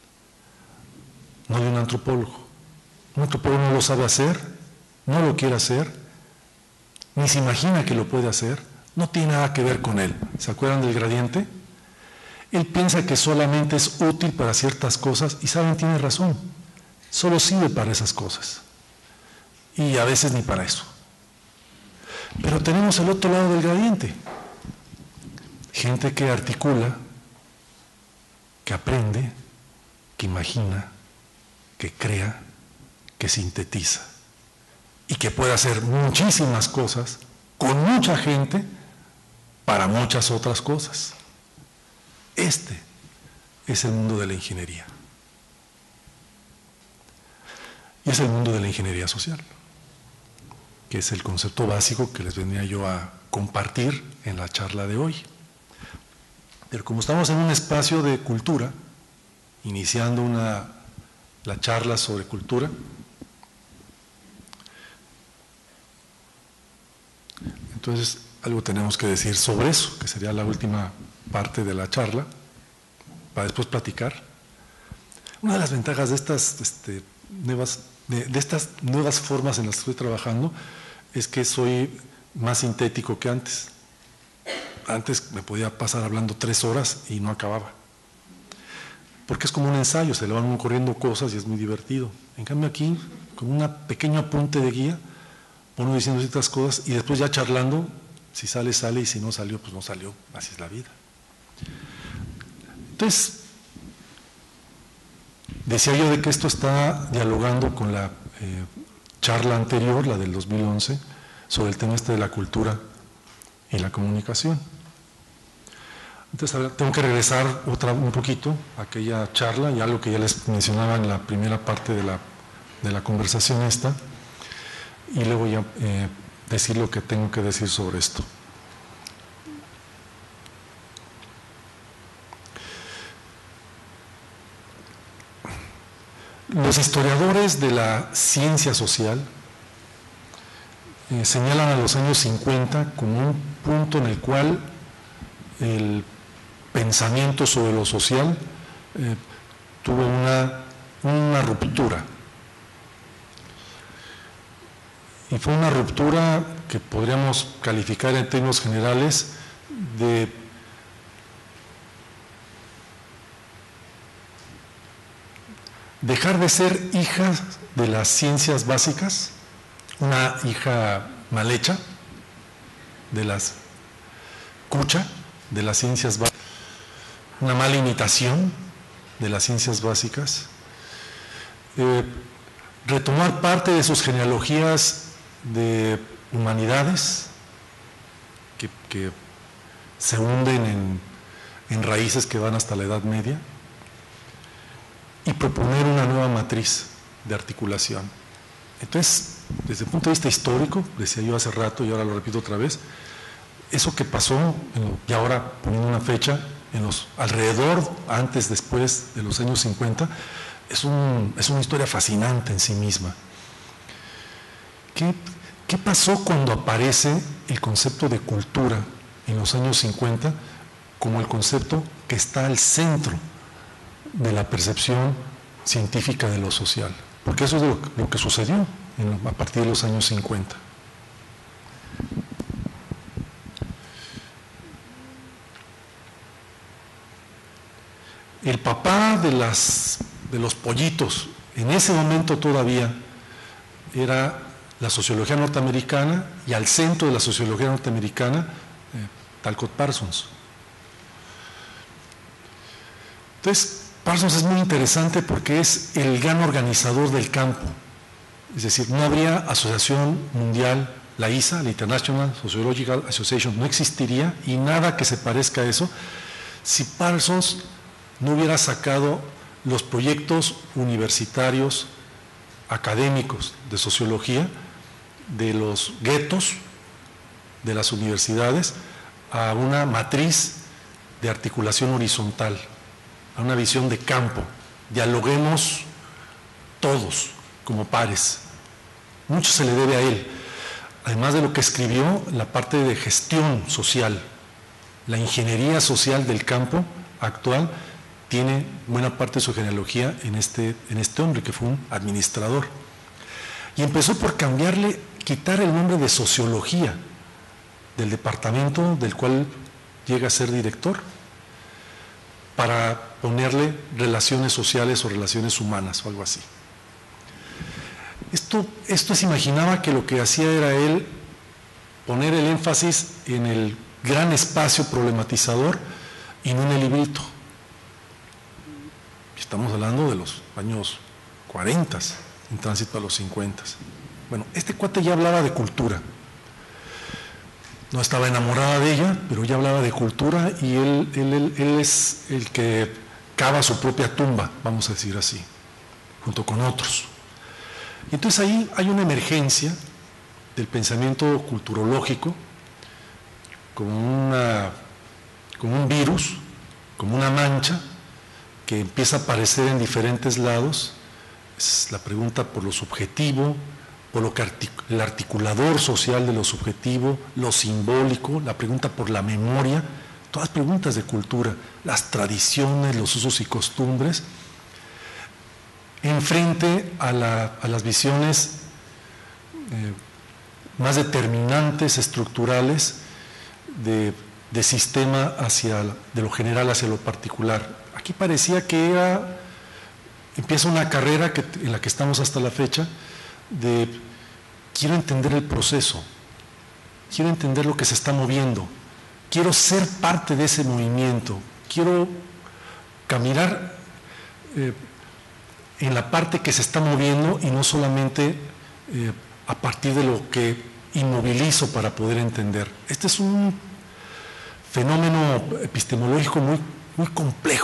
no de un antropólogo. Un antropólogo no lo sabe hacer, no lo quiere hacer, ni se imagina que lo puede hacer, no tiene nada que ver con él. ¿Se acuerdan del gradiente? Él piensa que solamente es útil para ciertas cosas y saben, tiene razón, solo sirve para esas cosas y a veces ni para eso. Pero tenemos el otro lado del gradiente, gente que articula, que aprende, que imagina, que crea, que sintetiza y que puede hacer muchísimas cosas con mucha gente para muchas otras cosas. Este es el mundo de la ingeniería. Y es el mundo de la ingeniería social, que es el concepto básico que les venía yo a compartir en la charla de hoy. Pero como estamos en un espacio de cultura, iniciando la charla sobre cultura, entonces algo tenemos que decir sobre eso, que sería la última parte de la charla, para después platicar. Una de las ventajas de estas estas nuevas formas en las que estoy trabajando es que soy más sintético que antes. Antes me podía pasar hablando 3 horas y no acababa. Porque es como un ensayo, se le van ocurriendo cosas y es muy divertido. En cambio aquí, con un pequeño apunte de guía, uno diciendo ciertas cosas y después ya charlando, si sale, sale, y si no salió, pues no salió, así es la vida. Entonces, decía yo de que esto está dialogando con la charla anterior, la del 2011, sobre el tema de la cultura y la comunicación. Entonces, a ver, tengo que regresar un poquito a aquella charla y algo que ya les mencionaba en la primera parte de la conversación esta, y luego ya decir lo que tengo que decir sobre esto. Los historiadores de la ciencia social señalan a los años 50 como un punto en el cual el pensamiento sobre lo social tuvo una ruptura. Y fue una ruptura que podríamos calificar en términos generales de dejar de ser hija de las ciencias básicas, una hija mal hecha de las cucha de las ciencias básicas, una mala imitación de las ciencias básicas, retomar parte de sus genealogías de humanidades que se hunden en raíces que van hasta la Edad Media, y proponer una nueva matriz de articulación. Entonces, desde el punto de vista histórico, decía yo hace rato y ahora lo repito otra vez, eso que pasó, y ahora poniendo una fecha, en los alrededor, antes, después de los años 50, es una historia fascinante en sí misma. ¿Qué pasó cuando aparece el concepto de cultura en los años 50 como el concepto que está al centro de la percepción científica de lo social? Porque eso es lo que sucedió a partir de los años 50. El papá de los pollitos, en ese momento todavía, era la sociología norteamericana, y al centro de la sociología norteamericana, Talcott Parsons. Entonces, Parsons es muy interesante porque es el gran organizador del campo. Es decir, no habría asociación mundial, la ISA, la International Sociological Association, no existiría, y nada que se parezca a eso, si Parsons no hubiera sacado los proyectos universitarios, académicos de sociología, de los guetos de las universidades, a una matriz de articulación horizontal, a una visión de campo. Dialoguemos todos como pares. Mucho se le debe a él. Además de lo que escribió, la parte de gestión social, la ingeniería social del campo actual, tiene buena parte de su genealogía en este hombre que fue un administrador. Y empezó por quitar el nombre de sociología del departamento del cual llega a ser director, para ponerle relaciones sociales o relaciones humanas o algo así. Esto se imaginaba que lo que hacía era él poner el énfasis en el gran espacio problematizador y no en el librito. Estamos hablando de los años 40, en tránsito a los 50. Bueno, este cuate ya hablaba de cultura. No estaba enamorada de ella, pero ya hablaba de cultura, y él es el que cava su propia tumba, vamos a decir así, junto con otros. Y entonces ahí hay una emergencia del pensamiento culturológico como un virus, como una mancha, que empieza a aparecer en diferentes lados. Es la pregunta por lo subjetivo, por lo que el articulador social de lo subjetivo, lo simbólico, la pregunta por la memoria, todas preguntas de cultura, las tradiciones, los usos y costumbres. enfrente a las visiones más determinantes, estructurales, de sistema de lo general hacia lo particular. Aquí parecía que empieza una carrera en la que estamos hasta la fecha, de quiero entender el proceso, quiero entender lo que se está moviendo, quiero ser parte de ese movimiento, quiero caminar en la parte que se está moviendo y no solamente a partir de lo que inmovilizo para poder entender. Este es un fenómeno epistemológico muy, muy complejo.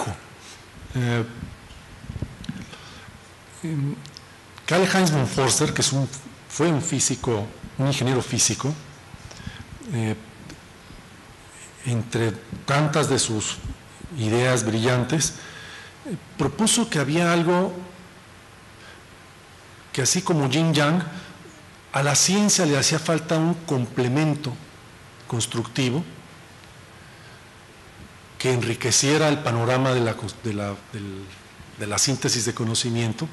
Karl-Heinz von Förster, que fue un físico, un ingeniero físico, entre tantas de sus ideas brillantes, propuso que había algo que, así como Yin Yang, a la ciencia le hacía falta un complemento constructivo que enriqueciera el panorama de la síntesis de conocimiento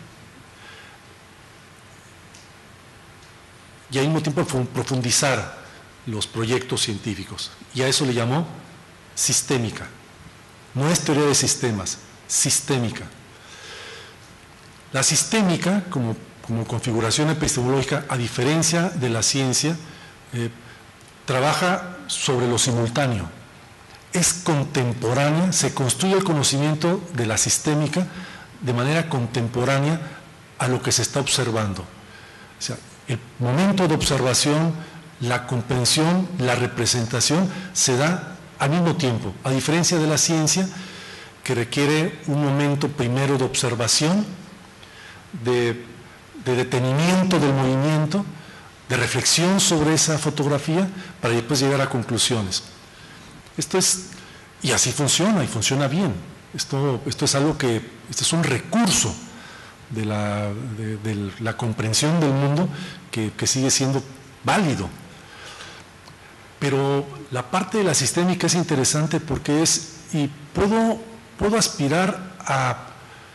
y al mismo tiempo profundizar los proyectos científicos. Y a eso le llamó sistémica. No es teoría de sistemas, sistémica. La sistémica, como configuración epistemológica, a diferencia de la ciencia, trabaja sobre lo simultáneo. Es contemporánea, se construye el conocimiento de la sistémica de manera contemporánea a lo que se está observando. O sea, el momento de observación, la comprensión, la representación se da al mismo tiempo, a diferencia de la ciencia, que requiere un momento primero de observación, de detenimiento del movimiento, de reflexión sobre esa fotografía, para después llegar a conclusiones. Y así funciona, y funciona bien. Esto es algo este es un recurso de la comprensión del mundo que sigue siendo válido. Pero la parte de la sistémica es interesante porque y puedo aspirar a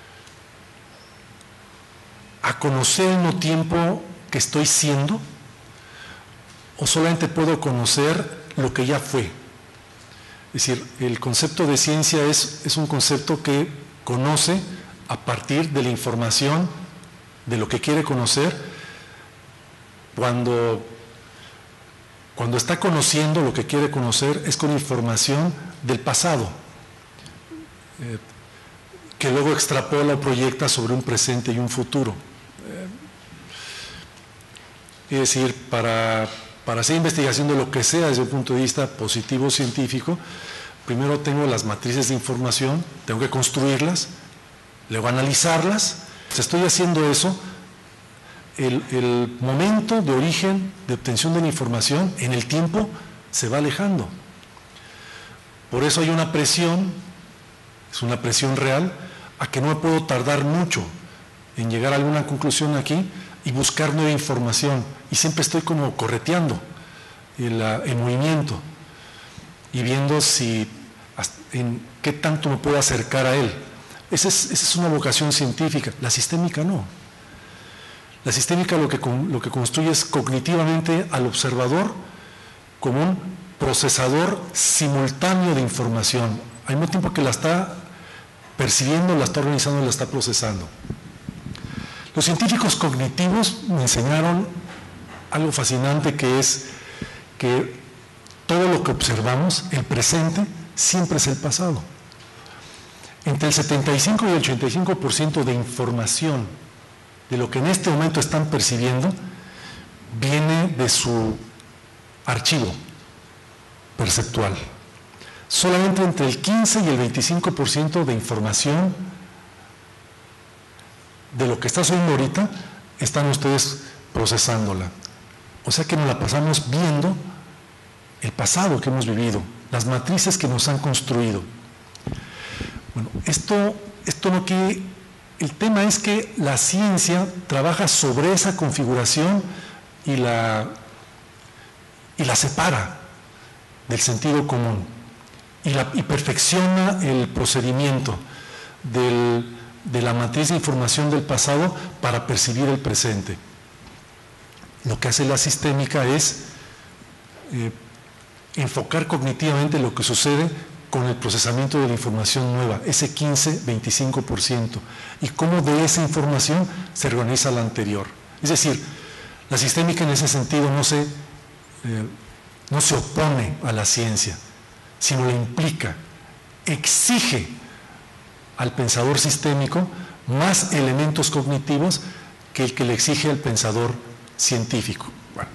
conocer al mismo tiempo que estoy siendo, o solamente puedo conocer lo que ya fue. Es decir, el concepto de ciencia es un concepto que conoce a partir de la información de lo que quiere conocer. Cuando está conociendo lo que quiere conocer, es con información del pasado, que luego extrapola o proyecta sobre un presente y un futuro. Es decir, para hacer investigación de lo que sea desde un punto de vista positivo científico, primero tengo las matrices de información, tengo que construirlas, luego analizarlas. Si estoy haciendo eso, el momento de origen, de obtención de la información, en el tiempo se va alejando. Por eso hay una presión, es una presión real, a que no me puedo tardar mucho en llegar a alguna conclusión aquí y buscar nueva información. Y siempre estoy como correteando el movimiento y viendo en qué tanto me puedo acercar a él. Esa es una vocación científica. La sistémica no. La sistémica lo que construye es cognitivamente al observador como un procesador simultáneo de información, al mismo tiempo que la está percibiendo, la está organizando y la está procesando. Los científicos cognitivos me enseñaron algo fascinante, que es que todo lo que observamos, el presente, siempre es el pasado. Entre el 75 y el 85% de información de lo que en este momento están percibiendo viene de su archivo perceptual. Solamente entre el 15 y el 25% de información de lo que está sucediendo ahorita están ustedes procesándola. O sea que nos la pasamos viendo el pasado que hemos vivido, las matrices que nos han construido. Bueno, esto no quiere. El tema es que la ciencia trabaja sobre esa configuración y la separa del sentido común y perfecciona el procedimiento de la matriz de información del pasado para percibir el presente. Lo que hace la sistémica es enfocar cognitivamente lo que sucede con el procesamiento de la información nueva, ese 15-25%, y cómo de esa información se organiza la anterior. Es decir, la sistémica en ese sentido no se opone a la ciencia, sino la implica, exige al pensador sistémico más elementos cognitivos que el que le exige al pensador científico. Bueno.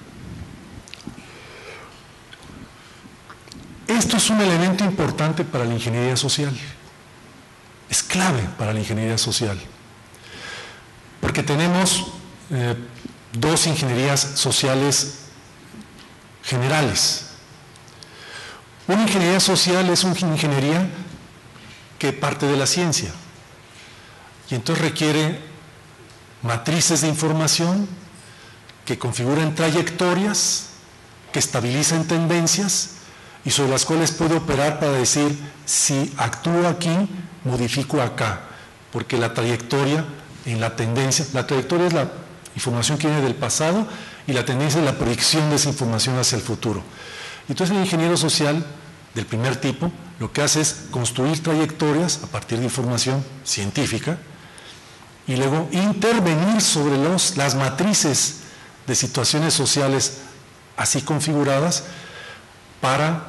Esto es un elemento importante para la ingeniería social, es clave para la ingeniería social, porque tenemos dos ingenierías sociales generales. Una ingeniería social es una ingeniería que parte de la ciencia y entonces requiere matrices de información que configuren trayectorias, que estabilicen tendencias y sobre las cuales puede operar para decir si actúo aquí, modifico acá, porque la trayectoria en la tendencia, la trayectoria es la información que viene del pasado y la tendencia es la proyección de esa información hacia el futuro. Entonces el ingeniero social del primer tipo lo que hace es construir trayectorias a partir de información científica y luego intervenir sobre las matrices de situaciones sociales así configuradas para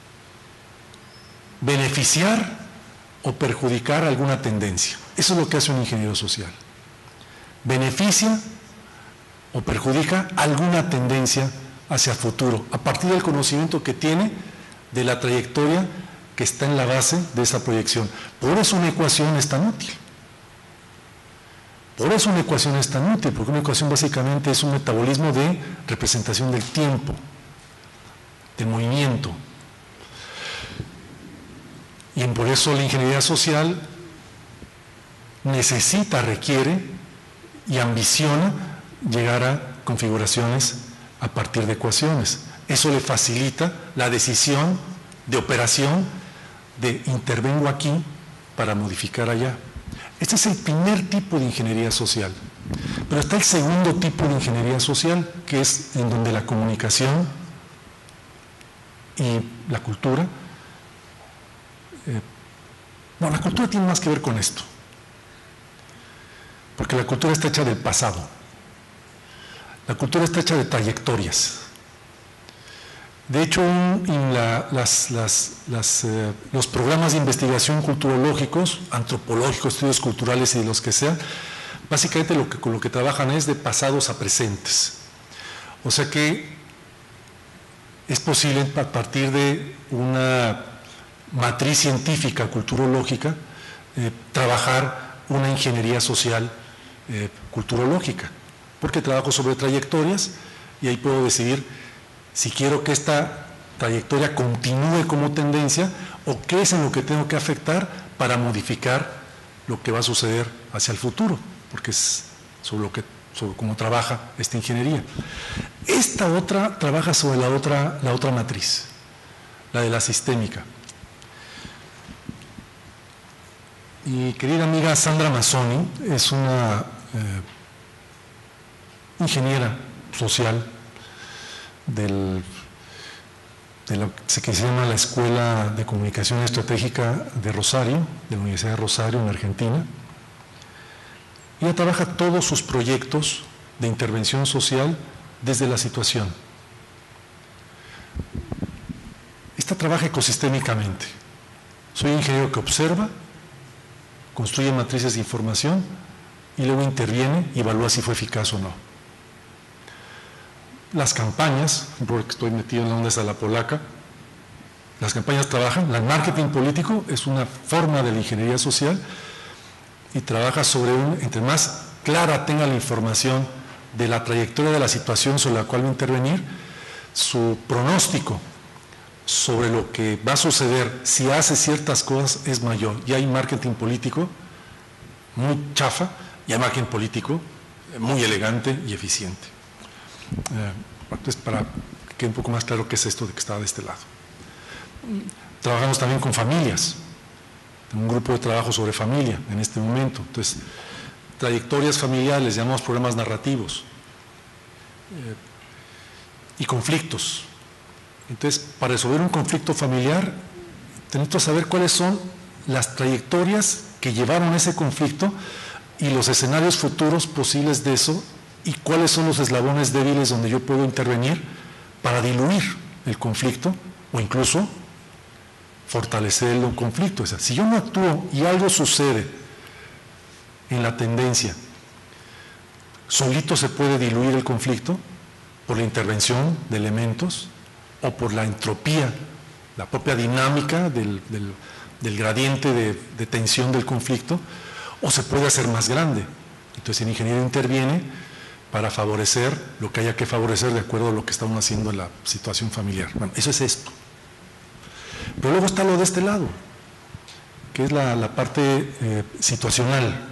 beneficiar o perjudicar alguna tendencia. Eso es lo que hace un ingeniero social. Beneficia o perjudica alguna tendencia hacia el futuro, a partir del conocimiento que tiene de la trayectoria que está en la base de esa proyección. Por eso una ecuación es tan útil. Por eso una ecuación es tan útil, porque una ecuación básicamente es un metabolismo de representación del tiempo, del movimiento. Y por eso la ingeniería social necesita, requiere y ambiciona llegar a configuraciones a partir de ecuaciones. Eso le facilita la decisión de operación de intervengo aquí para modificar allá. Este es el primer tipo de ingeniería social. Pero está el segundo tipo de ingeniería social, que es en donde la comunicación y la cultura, la cultura tiene más que ver con esto, porque la cultura está hecha del pasado, la cultura está hecha de trayectorias. De hecho, en los programas de investigación culturológicos, antropológicos, estudios culturales y de los que sean, básicamente con lo que trabajan es de pasados a presentes. O sea que es posible, a partir de una matriz científica, culturológica, trabajar una ingeniería social culturológica, porque trabajo sobre trayectorias y ahí puedo decidir si quiero que esta trayectoria continúe como tendencia o qué es en lo que tengo que afectar para modificar lo que va a suceder hacia el futuro, porque es sobre cómo trabaja esta ingeniería. Esta otra trabaja sobre la otra matriz, la de la sistémica. Mi querida amiga Sandra Mazzoni es una ingeniera social de lo que se llama la Escuela de Comunicación Estratégica de Rosario, de la Universidad de Rosario en Argentina. Ella trabaja todos sus proyectos de intervención social desde la situación. Esta trabaja ecosistémicamente. Soy ingeniero que observa, construye matrices de información y luego interviene y evalúa si fue eficaz o no. Las campañas, porque estoy metido en la onda de la polaca, las campañas trabajan, el marketing político es una forma de la ingeniería social y trabaja sobre entre más clara tenga la información de la trayectoria de la situación sobre la cual va a intervenir, su pronóstico sobre lo que va a suceder si hace ciertas cosas es mayor. Y hay marketing político muy chafa y hay marketing político muy elegante y eficiente. Entonces, para que quede un poco más claro qué es esto de que estaba de este lado. Trabajamos también con familias. Tengo un grupo de trabajo sobre familia en este momento. Entonces, trayectorias familiares, les llamamos problemas narrativos y conflictos. Entonces, para resolver un conflicto familiar, tenemos que saber cuáles son las trayectorias que llevaron a ese conflicto y los escenarios futuros posibles de eso, y cuáles son los eslabones débiles donde yo puedo intervenir para diluir el conflicto o incluso fortalecer el conflicto. O sea, si yo no actúo y algo sucede en la tendencia, solito se puede diluir el conflicto por la intervención de elementos o por la entropía, la propia dinámica del gradiente de tensión del conflicto, o se puede hacer más grande. Entonces el ingeniero interviene para favorecer lo que haya que favorecer de acuerdo a lo que está uno haciendo en la situación familiar. Bueno, eso es esto. Pero luego está lo de este lado, que es la parte situacional,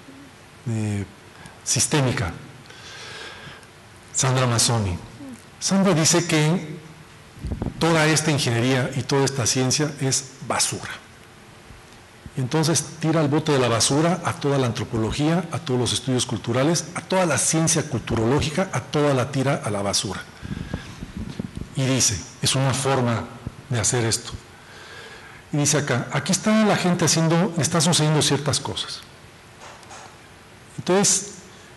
sistémica. Sandra Mazzoni. Sandra dice que toda esta ingeniería y toda esta ciencia es basura. Y entonces tira al bote de la basura a toda la antropología, a todos los estudios culturales, a toda la ciencia culturológica, a toda la tira a la basura. Y dice, es una forma de hacer esto. Y dice acá, aquí está la gente haciendo, está sucediendo ciertas cosas. Entonces,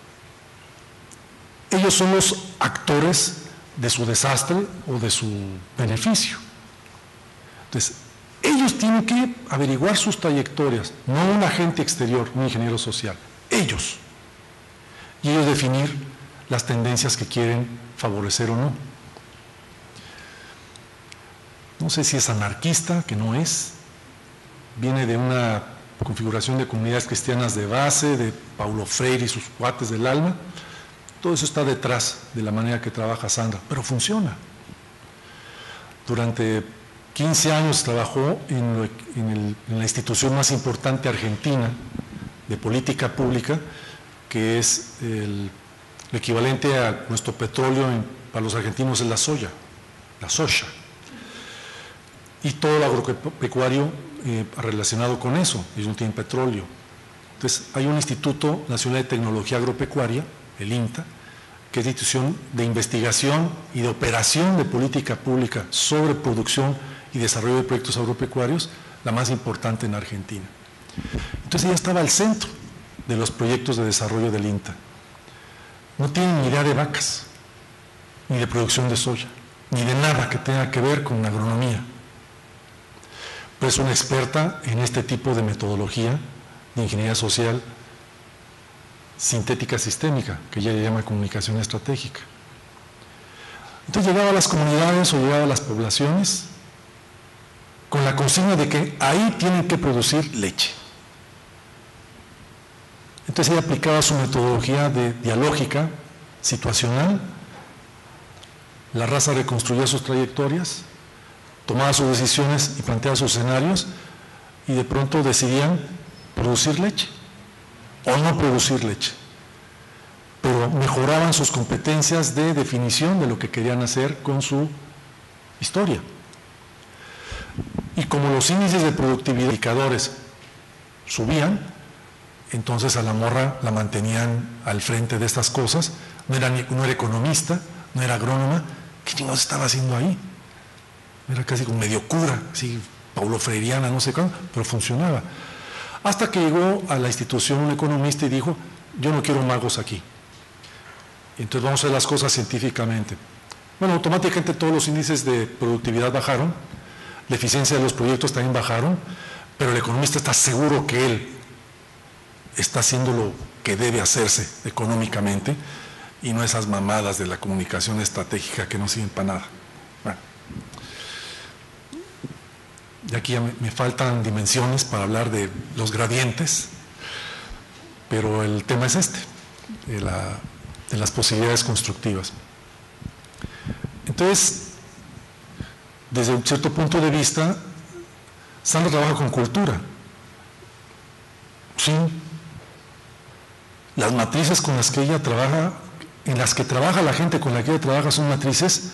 ellos son los actores de su desastre o de su beneficio. Entonces, ellos tienen que averiguar sus trayectorias, no un agente exterior, un ingeniero social, ellos. Y ellos definir las tendencias que quieren favorecer o no. No sé si es anarquista, que no es, viene de una configuración de comunidades cristianas de base, de Paulo Freire y sus cuates del alma. Todo eso está detrás de la manera que trabaja Sandra, pero funciona. Durante 15 años trabajó en la institución más importante argentina de política pública, que es el equivalente a nuestro petróleo, para los argentinos es la soya. Y todo el agropecuario relacionado con eso, ellos no tienen petróleo. Entonces hay un Instituto Nacional de Tecnología Agropecuaria, el INTA, que es la institución de investigación y de operación de política pública sobre producción y desarrollo de proyectos agropecuarios, la más importante en Argentina. Entonces ella estaba al centro de los proyectos de desarrollo del INTA. No tiene ni idea de vacas, ni de producción de soya, ni de nada que tenga que ver con agronomía. Pero es una experta en este tipo de metodología de ingeniería social sintética sistémica, que ella llama comunicación estratégica. Entonces llegaba a las comunidades o llegaba a las poblaciones con la consigna de que ahí tienen que producir leche. Entonces ella aplicaba su metodología dialógica, situacional, la raza reconstruía sus trayectorias, tomaba sus decisiones y planteaba sus escenarios, y de pronto decidían producir leche o no producir leche, pero mejoraban sus competencias de definición de lo que querían hacer con su historia. Y como los índices de productividad indicadores subían, entonces a la morra la mantenían al frente de estas cosas. No era economista, no era agrónoma. ¿Qué chingados estaba haciendo ahí? Era casi como medio cura, así, Paulo Freiriana, no sé cómo, pero funcionaba. Hasta que llegó a la institución un economista y dijo, yo no quiero magos aquí. Entonces vamos a hacer las cosas científicamente. Bueno, automáticamente todos los índices de productividad bajaron, la eficiencia de los proyectos también bajaron, pero el economista está seguro que él está haciendo lo que debe hacerse económicamente y no esas mamadas de la comunicación estratégica que no sirven para nada. Bueno. Y aquí ya me faltan dimensiones para hablar de los gradientes, pero el tema es este, de las posibilidades constructivas. Entonces, desde un cierto punto de vista, Sandra trabaja con cultura. Sí. Las matrices con las que ella trabaja, en las que trabaja la gente con la que ella trabaja, son matrices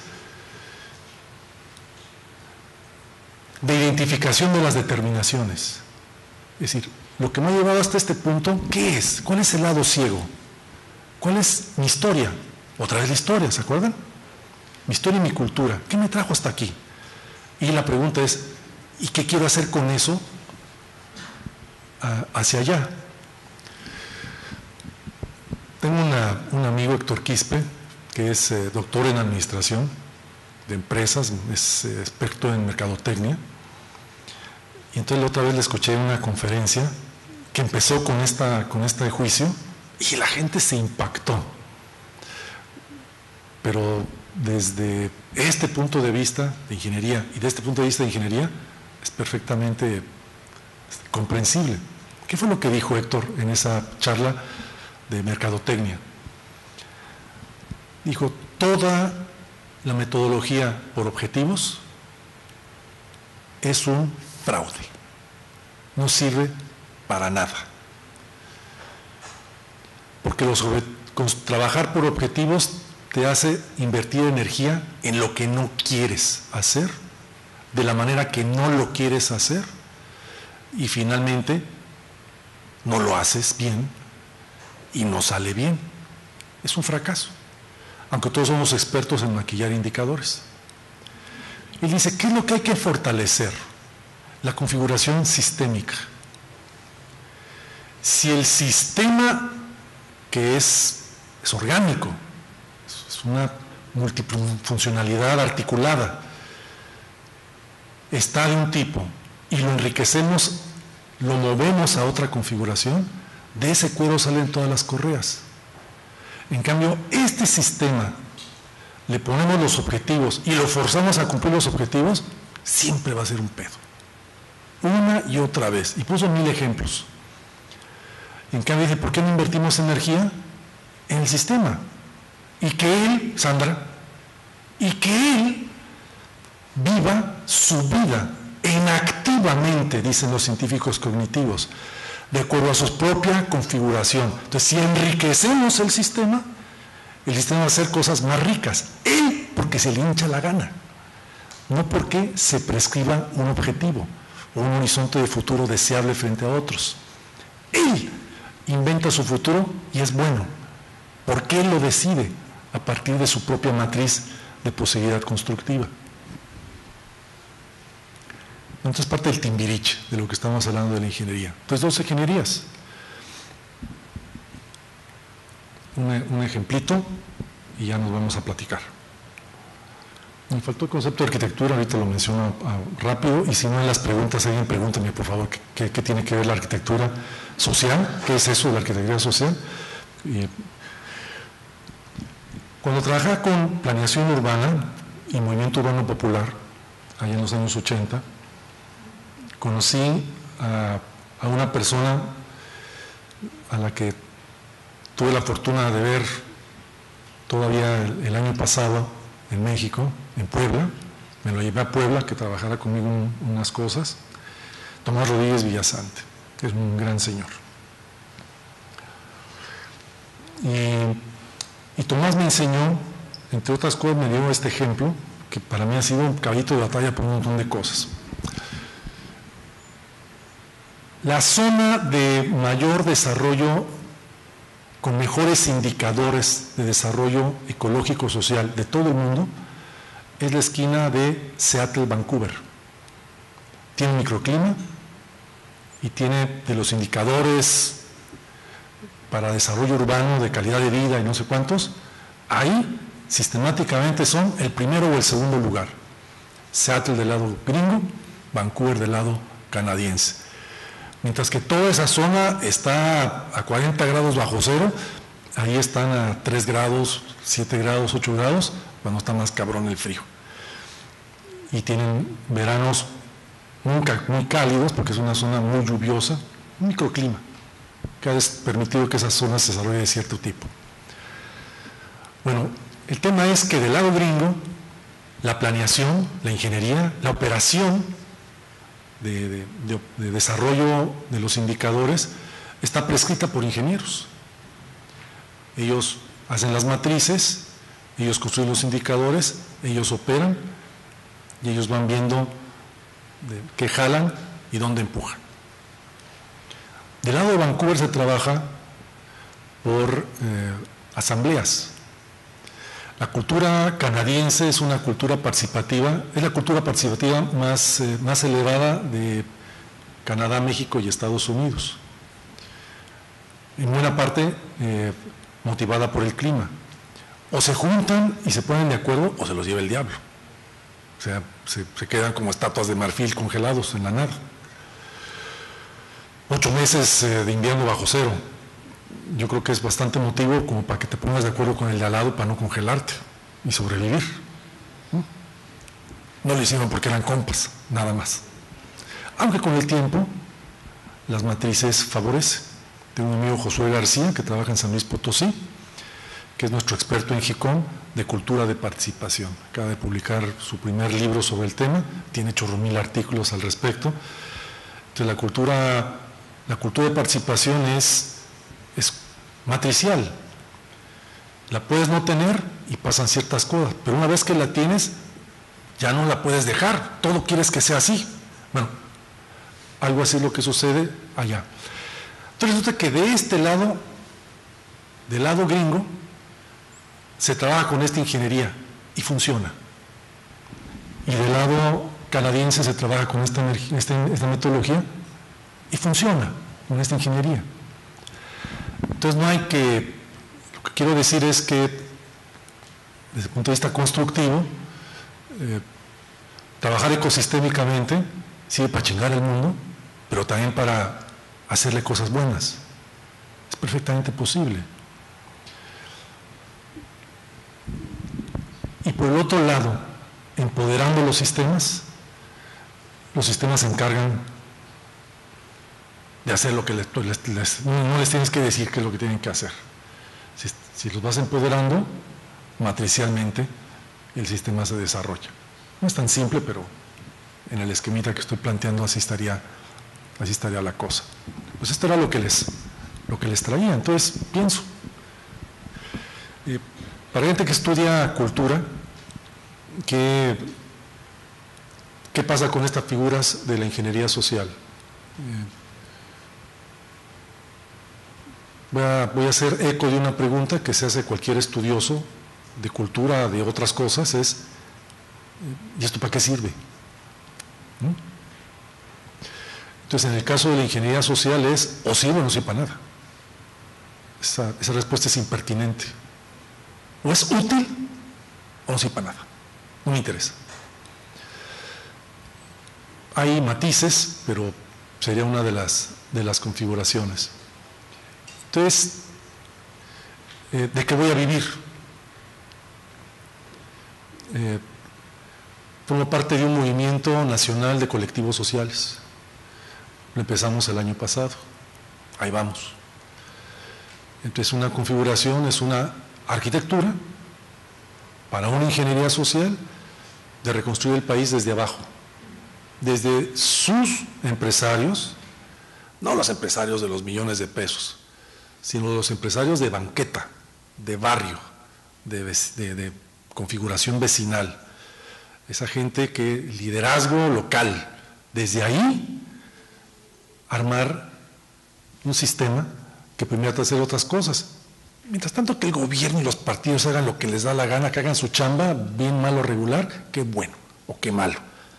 de identificación de las determinaciones. Es decir, lo que me ha llevado hasta este punto, ¿qué es? ¿Cuál es el lado ciego? ¿Cuál es mi historia? Otra vez la historia, ¿se acuerdan? Mi historia y mi cultura. ¿Qué me trajo hasta aquí? Y la pregunta es, ¿y qué quiero hacer con eso hacia allá? Tengo un amigo, Héctor Quispe, que es doctor en administración de empresas, es experto en mercadotecnia. Y entonces la otra vez le escuché en una conferencia que empezó con este juicio y la gente se impactó. Pero desde este punto de vista de ingeniería y de este punto de vista de ingeniería es perfectamente comprensible. ¿Qué fue lo que dijo Héctor en esa charla de mercadotecnia? Dijo, toda la metodología por objetivos es un fraude, no sirve para nada. Porque trabajar por objetivos te hace invertir energía en lo que no quieres hacer, de la manera que no lo quieres hacer, y finalmente no lo haces bien y no sale bien. Es un fracaso, aunque todos somos expertos en maquillar indicadores. Él dice, ¿qué es lo que hay que fortalecer? La configuración sistémica. Si el sistema, que es orgánico, es una multifuncionalidad articulada, está de un tipo y lo enriquecemos, lo movemos a otra configuración, de ese cuero salen todas las correas. En cambio, este sistema, le ponemos los objetivos y lo forzamos a cumplir los objetivos, siempre va a ser un pedo. Una y otra vez. Y puso 1000 ejemplos. En cambio, dice, ¿por qué no invertimos energía en el sistema? Y que él, Sandra, y que él viva su vida inactivamente, dicen los científicos cognitivos, de acuerdo a su propia configuración. Entonces, si enriquecemos el sistema va a hacer cosas más ricas. Él, porque se le hincha la gana, no porque se prescriba un objetivo o un horizonte de futuro deseable frente a otros. Él inventa su futuro y es bueno, porque él lo decide a partir de su propia matriz de posibilidad constructiva. Entonces, parte del timbiriche de lo que estamos hablando de la ingeniería. Entonces, 2 ingenierías. Un ejemplito y ya nos vamos a platicar. Me faltó el concepto de arquitectura, ahorita lo menciono rápido, y si no en las preguntas, alguien pregúntame por favor qué tiene que ver la arquitectura social, qué es eso de la arquitectura social. Cuando trabajaba con planeación urbana y movimiento urbano popular, allá en los años 80, conocí a una persona a la que tuve la fortuna de ver todavía el año pasado en México, en Puebla. Me lo llevé a Puebla, que trabajara conmigo unas cosas. Tomás Rodríguez Villasante, que es un gran señor. Y Tomás me enseñó, entre otras cosas, me dio este ejemplo, que para mí ha sido un caballito de batalla por un montón de cosas. La zona de mayor desarrollo, con mejores indicadores de desarrollo ecológico-social de todo el mundo, es la esquina de Seattle-Vancouver. Tiene un microclima y tiene de los indicadores para desarrollo urbano, de calidad de vida y no sé cuántos, ahí sistemáticamente son el primero o el segundo lugar. Seattle del lado gringo, Vancouver del lado canadiense. Mientras que toda esa zona está a 40 grados bajo cero, ahí están a 3 grados, 7 grados, 8 grados, cuando está más cabrón el frío. Y tienen veranos muy cálidos, porque es una zona muy lluviosa, un microclima, que ha permitido que esa zona se desarrolle de cierto tipo. Bueno, el tema es que del lado gringo, la planeación, la ingeniería, la operación de desarrollo de los indicadores está prescrita por ingenieros. Ellos hacen las matrices, ellos construyen los indicadores, ellos operan y ellos van viendo qué jalan y dónde empujan. Del lado de Vancouver se trabaja por asambleas. La cultura canadiense es una cultura participativa, es la cultura participativa más elevada de Canadá, México y Estados Unidos. En buena parte motivada por el clima. O se juntan y se ponen de acuerdo o se los lleva el diablo. O sea, se quedan como estatuas de marfil congelados en la nada. 8 meses de invierno bajo cero. Yo creo que es bastante motivo como para que te pongas de acuerdo con el de al lado para no congelarte y sobrevivir. No lo hicieron porque eran compas, nada más. Aunque con el tiempo las matrices favorecen. Tengo un amigo, Josué García, que trabaja en San Luis Potosí, que es nuestro experto en Jicón de cultura de participación. Acaba de publicar su primer libro sobre el tema, tiene 8,000 artículos al respecto. Entonces la cultura de participación es matricial. La puedes no tener y pasan ciertas cosas, pero una vez que la tienes, ya no la puedes dejar, todo quieres que sea así. Bueno, algo así es lo que sucede allá. Entonces resulta que de este lado, del lado gringo, se trabaja con esta ingeniería y funciona. Y del lado canadiense se trabaja con esta metodología y funciona con esta ingeniería. Entonces no hay que, lo que quiero decir es que desde el punto de vista constructivo, trabajar ecosistémicamente sirve para chingar el mundo, pero también para hacerle cosas buenas. Es perfectamente posible. Y por el otro lado, empoderando los sistemas se encargan de hacer lo que no les tienes que decir qué es lo que tienen que hacer. Si los vas empoderando, matricialmente, el sistema se desarrolla. No es tan simple, pero en el esquemita que estoy planteando así estaría la cosa. Pues esto era lo que les traía. Entonces, pienso, para gente que estudia cultura, ¿qué pasa con estas figuras de la ingeniería social? Voy a hacer eco de una pregunta que se hace cualquier estudioso de cultura, de otras cosas, es ¿y esto para qué sirve? ¿No? Entonces, en el caso de la ingeniería social es o sirve o no sirve para nada. Esa respuesta es impertinente. O es útil o no sirve para nada. No me interesa. Hay matices, pero sería una de las configuraciones. Entonces, ¿de qué voy a vivir? Formo parte de un movimiento nacional de colectivos sociales. Lo empezamos el año pasado. Ahí vamos. Entonces, una configuración es una arquitectura para una ingeniería social de reconstruir el país desde abajo, desde sus empresarios, no los empresarios de los millones de pesos, sino los empresarios de banqueta, de barrio, de configuración vecinal, esa gente que liderazgo local, desde ahí armar un sistema que permita hacer otras cosas. Mientras tanto que el gobierno y los partidos hagan lo que les da la gana, que hagan su chamba, bien, mal o regular, qué bueno o qué malo.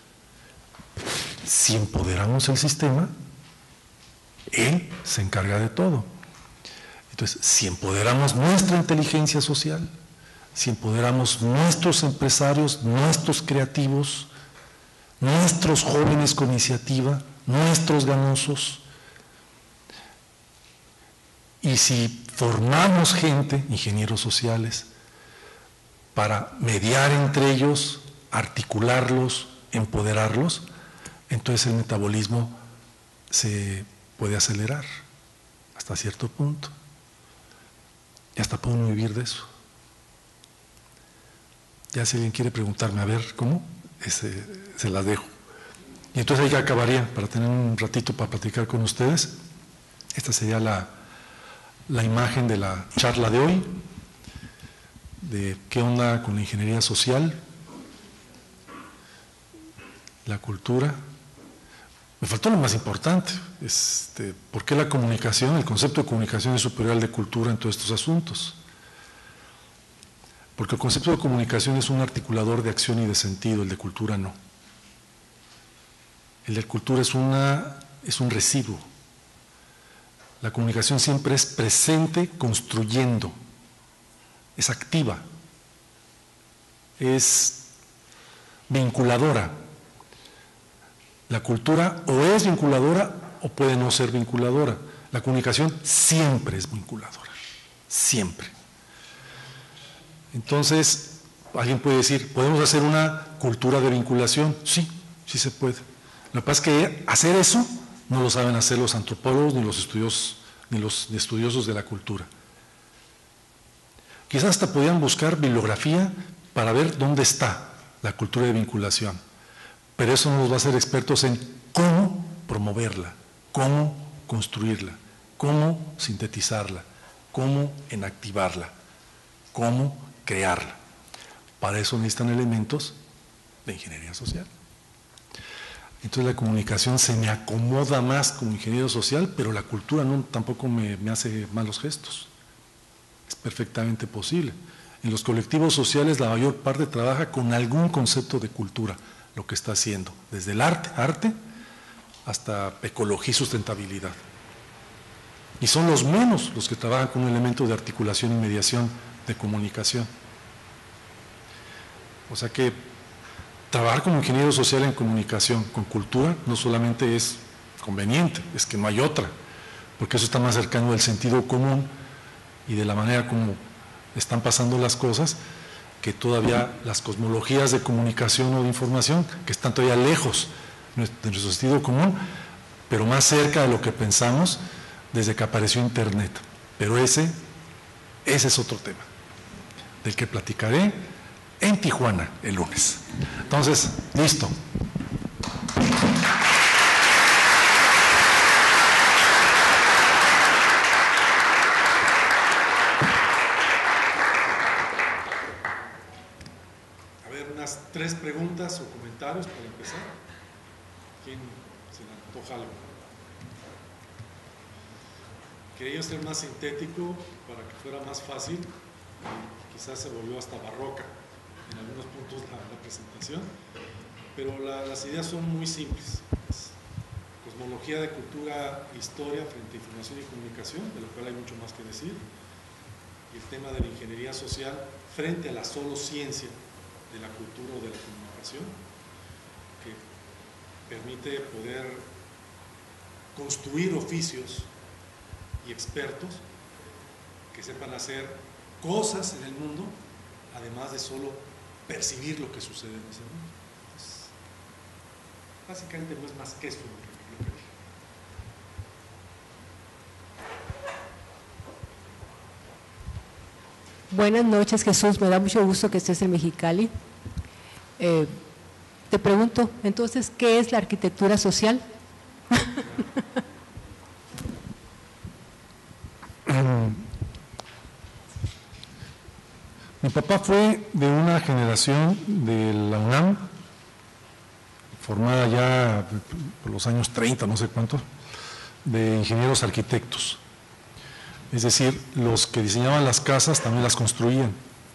Si empoderamos el sistema, él se encarga de todo. Entonces, si empoderamos nuestra inteligencia social, si empoderamos nuestros empresarios, nuestros creativos, nuestros jóvenes con iniciativa, nuestros ganosos, y si formamos gente, ingenieros sociales, para mediar entre ellos, articularlos, empoderarlos, entonces el metabolismo se puede acelerar hasta cierto punto. Y hasta puedo vivir de eso. Ya si alguien quiere preguntarme, a ver, ¿cómo? Se las dejo. Y entonces ahí ya acabaría, para tener un ratito para platicar con ustedes. Esta sería la imagen de la charla de hoy, de qué onda con la ingeniería social, la cultura. Me faltó lo más importante, ¿por qué la comunicación, el concepto de comunicación es superior al de cultura en todos estos asuntos? Porque el concepto de comunicación es un articulador de acción y de sentido, el de cultura no. El de cultura es un residuo. La comunicación siempre es presente, construyendo, es activa, es vinculadora. La cultura o es vinculadora o puede no ser vinculadora. La comunicación siempre es vinculadora, siempre. Entonces, alguien puede decir, ¿podemos hacer una cultura de vinculación? Sí, sí se puede. Lo que pasa es que hacer eso no lo saben hacer los antropólogos ni los estudiosos de la cultura. Quizás hasta podrían buscar bibliografía para ver dónde está la cultura de vinculación, pero eso no nos va a hacer expertos en cómo promoverla, cómo construirla, cómo sintetizarla, cómo enactivarla, cómo crearla. Para eso necesitan elementos de ingeniería social. Entonces la comunicación se me acomoda más como ingeniero social, pero la cultura tampoco me hace malos gestos. Es perfectamente posible. En los colectivos sociales la mayor parte trabaja con algún concepto de cultura, lo que está haciendo, desde el arte hasta ecología y sustentabilidad. Y son los menos los que trabajan con un elemento de articulación y mediación de comunicación. O sea que trabajar como ingeniero social en comunicación con cultura no solamente es conveniente, es que no hay otra, porque eso está más cercano del sentido común y de la manera como están pasando las cosas, que todavía las cosmologías de comunicación o de información, que están todavía lejos de nuestro sentido común, pero más cerca de lo que pensamos desde que apareció Internet. Pero ese es otro tema, del que platicaré en Tijuana el lunes. Entonces, listo. A ver, unas 3 preguntas o comentarios para empezar. ¿Quién se le antoja algo? Quería ser más sintético para que fuera más fácil. Quizás se volvió hasta barroca en algunos puntos la presentación, pero las ideas son muy simples. Cosmología de cultura e historia frente a información y comunicación, de lo cual hay mucho más que decir, y el tema de la ingeniería social frente a la solo ciencia de la cultura o de la comunicación, que permite poder construir oficios y expertos que sepan hacer cosas en el mundo, además de solo percibir lo que sucede en ese mundo. Entonces, básicamente no es más que eso lo que dije. Buenas noches, Jesús, me da mucho gusto que estés en Mexicali. Te pregunto, entonces, ¿qué es la arquitectura social? Mi papá fue de una generación de la UNAM, formada ya por los años 30, no sé cuánto, de ingenieros arquitectos. Es decir, los que diseñaban las casas también las construían.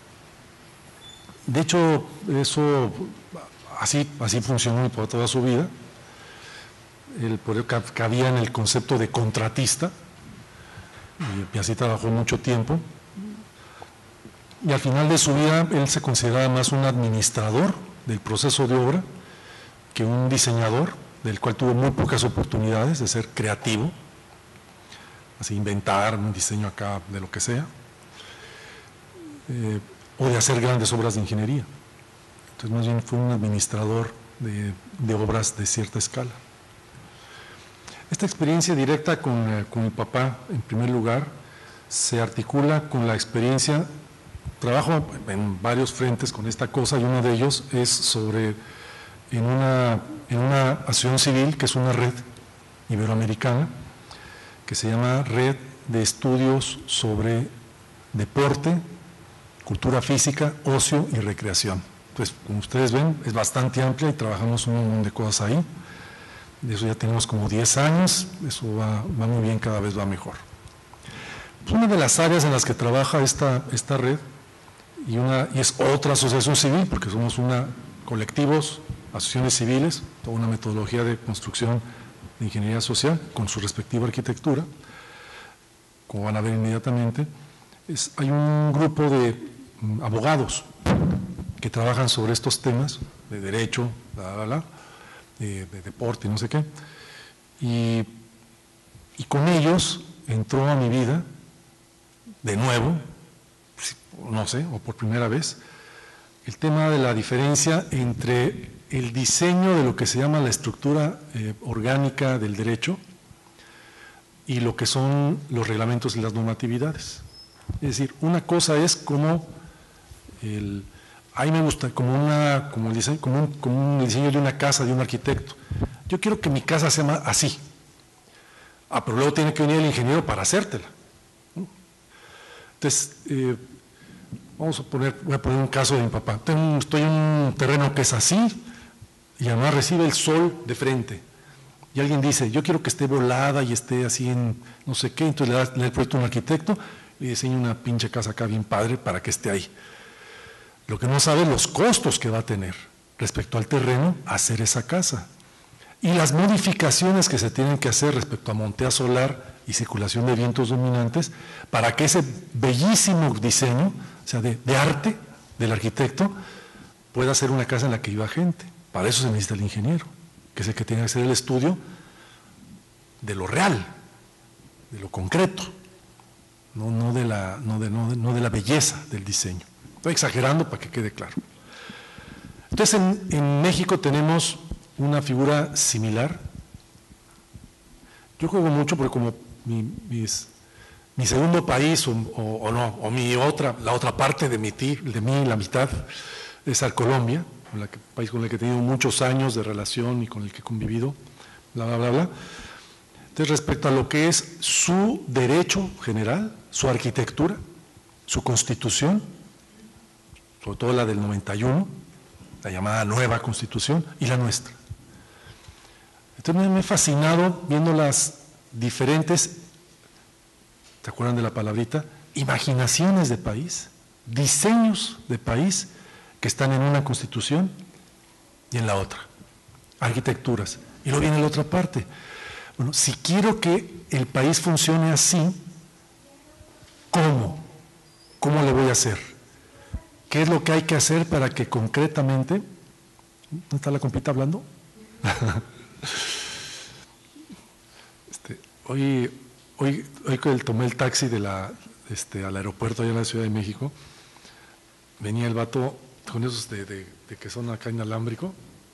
De hecho, eso así funcionó por toda su vida. Por eso cabía en el concepto de contratista, y así trabajó mucho tiempo. Y al final de su vida él se consideraba más un administrador del proceso de obra que un diseñador, del cual tuvo muy pocas oportunidades de ser creativo, así inventar un diseño acá de lo que sea, o de hacer grandes obras de ingeniería. Entonces más bien fue un administrador de obras de cierta escala. Esta experiencia directa con mi papá, en primer lugar, se articula con la experiencia. Trabajo en varios frentes con esta cosa, y uno de ellos es en una asociación civil que es una red iberoamericana que se llama Red de Estudios sobre Deporte, Cultura Física, Ocio y Recreación. Entonces, como ustedes ven, es bastante amplia y trabajamos un montón de cosas ahí. De eso ya tenemos como 10 años, eso va muy bien, cada vez va mejor. Pues una de las áreas en las que trabaja esta red, y es otra asociación civil, porque somos colectivos, asociaciones civiles, toda una metodología de construcción de ingeniería social con su respectiva arquitectura, como van a ver inmediatamente, hay un grupo de abogados que trabajan sobre estos temas de derecho, de deporte, no sé qué, y con ellos entró a mi vida, de nuevo, no sé, o por primera vez, el tema de la diferencia entre el diseño de lo que se llama la estructura orgánica del derecho y lo que son los reglamentos y las normatividades. Es decir, una cosa es como a mí me gusta como un diseño de una casa de un arquitecto. Yo quiero que mi casa sea así. Pero luego tiene que venir el ingeniero para hacértela. Entonces, voy a poner un caso de mi papá. Estoy en un terreno que es así y además recibe el sol de frente. Y alguien dice, yo quiero que esté volada y esté así en no sé qué, entonces le proyecto a un arquitecto y diseña una pinche casa acá bien padre para que esté ahí. Lo que no sabe es los costos que va a tener respecto al terreno hacer esa casa. Y las modificaciones que se tienen que hacer respecto a montea solar y circulación de vientos dominantes para que ese bellísimo diseño, o sea, de arte del arquitecto, pueda ser una casa en la que viva gente. Para eso se necesita el ingeniero, que es el que tiene que hacer el estudio de lo real, de lo concreto, no de la belleza del diseño. Estoy exagerando para que quede claro. Entonces, en México tenemos una figura similar. Yo juego mucho porque como mi segundo país la otra parte de mí, la mitad, es Colombia, país con el que he tenido muchos años de relación y con el que he convivido, bla, bla, bla, bla. Entonces, respecto a lo que es su derecho general, su arquitectura, su constitución, sobre todo la del 91, la llamada nueva constitución, y la nuestra. Entonces me he fascinado viendo las diferentes, ¿se acuerdan de la palabrita? Imaginaciones de país, diseños de país que están en una constitución y en la otra, arquitecturas. Y luego viene la otra parte. Bueno, si quiero que el país funcione así, ¿cómo? ¿Cómo le voy a hacer? ¿Qué es lo que hay que hacer para que concretamente... ¿Dónde está la compita hablando? Hoy que tomé el taxi al aeropuerto allá en la Ciudad de México, venía el vato con esos de que son acá inalámbrico,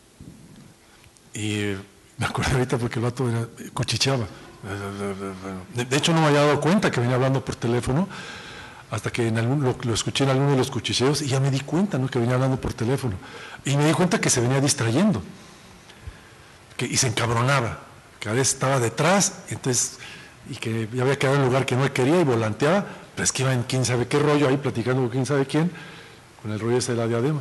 y me acuerdo ahorita porque el vato cuchicheaba. De hecho no me había dado cuenta que venía hablando por teléfono, hasta que lo escuché en alguno de los cuchicheos y ya me di cuenta, ¿no?, que venía hablando por teléfono. Y me di cuenta que se venía distrayendo, y se encabronaba, que a veces estaba detrás, y que ya había quedado en un lugar que no quería y volanteaba, pero es que iba en quién sabe qué rollo ahí platicando con quién sabe quién, con el rollo ese de la diadema.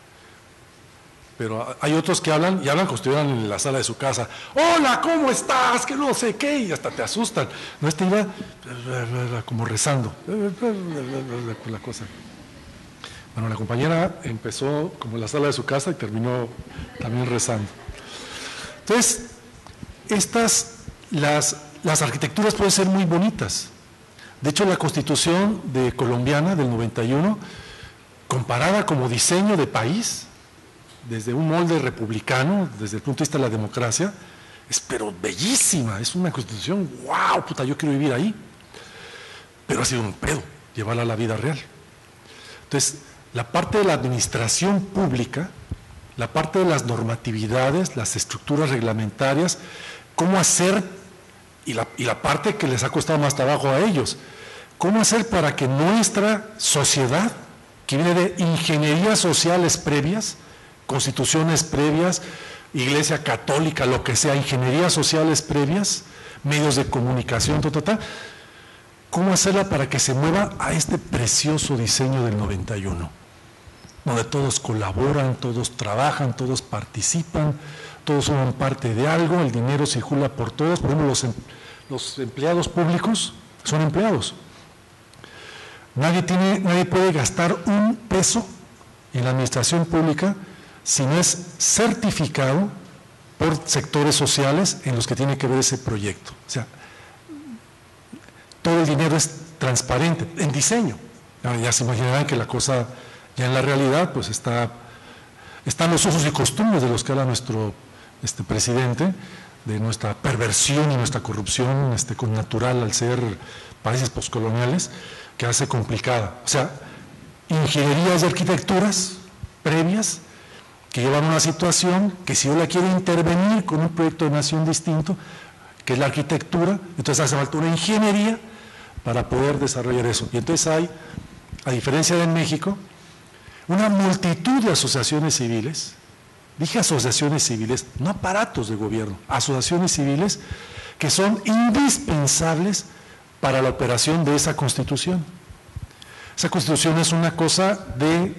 Pero hay otros que hablan como si estuvieran en la sala de su casa. ¡Hola, ¿cómo estás? Que no sé qué, y hasta te asustan. No, iba como rezando la cosa. Bueno, la compañera empezó como en la sala de su casa y terminó también rezando. Entonces, las arquitecturas pueden ser muy bonitas. De hecho, la Constitución colombiana del 91, comparada como diseño de país, desde un molde republicano, desde el punto de vista de la democracia, pero bellísima, es una constitución, wow, puta, yo quiero vivir ahí. Pero ha sido un pedo llevarla a la vida real. Entonces, la parte de la administración pública, la parte de las normatividades, las estructuras reglamentarias, cómo hacer, y la parte que les ha costado más trabajo a ellos, cómo hacer para que nuestra sociedad, que viene de ingenierías sociales previas, constituciones previas, iglesia católica, lo que sea, ingenierías sociales previas, medios de comunicación, ¿cómo hacerla para que se mueva a este precioso diseño del 91? Donde todos colaboran, todos trabajan, todos participan, todos son parte de algo, el dinero circula por todos. Por ejemplo, los empleados públicos son empleados. Nadie puede gastar un peso en la administración pública si no es certificado por sectores sociales en los que tiene que ver ese proyecto. O sea, todo el dinero es transparente en diseño. Ya se imaginarán que la cosa, ya en la realidad, pues están los usos y costumbres de los que habla nuestro presidente, de nuestra perversión y nuestra corrupción natural al ser países postcoloniales, que hace complicada. O sea, ingenierías de arquitecturas previas que llevan a una situación que si yo la quiero intervenir con un proyecto de nación distinto, que es la arquitectura, entonces hace falta una ingeniería para poder desarrollar eso. Y entonces hay, a diferencia de México, una multitud de asociaciones civiles, dije asociaciones civiles, no aparatos de gobierno, asociaciones civiles que son indispensables para la operación de esa Constitución. Esa Constitución es una cosa de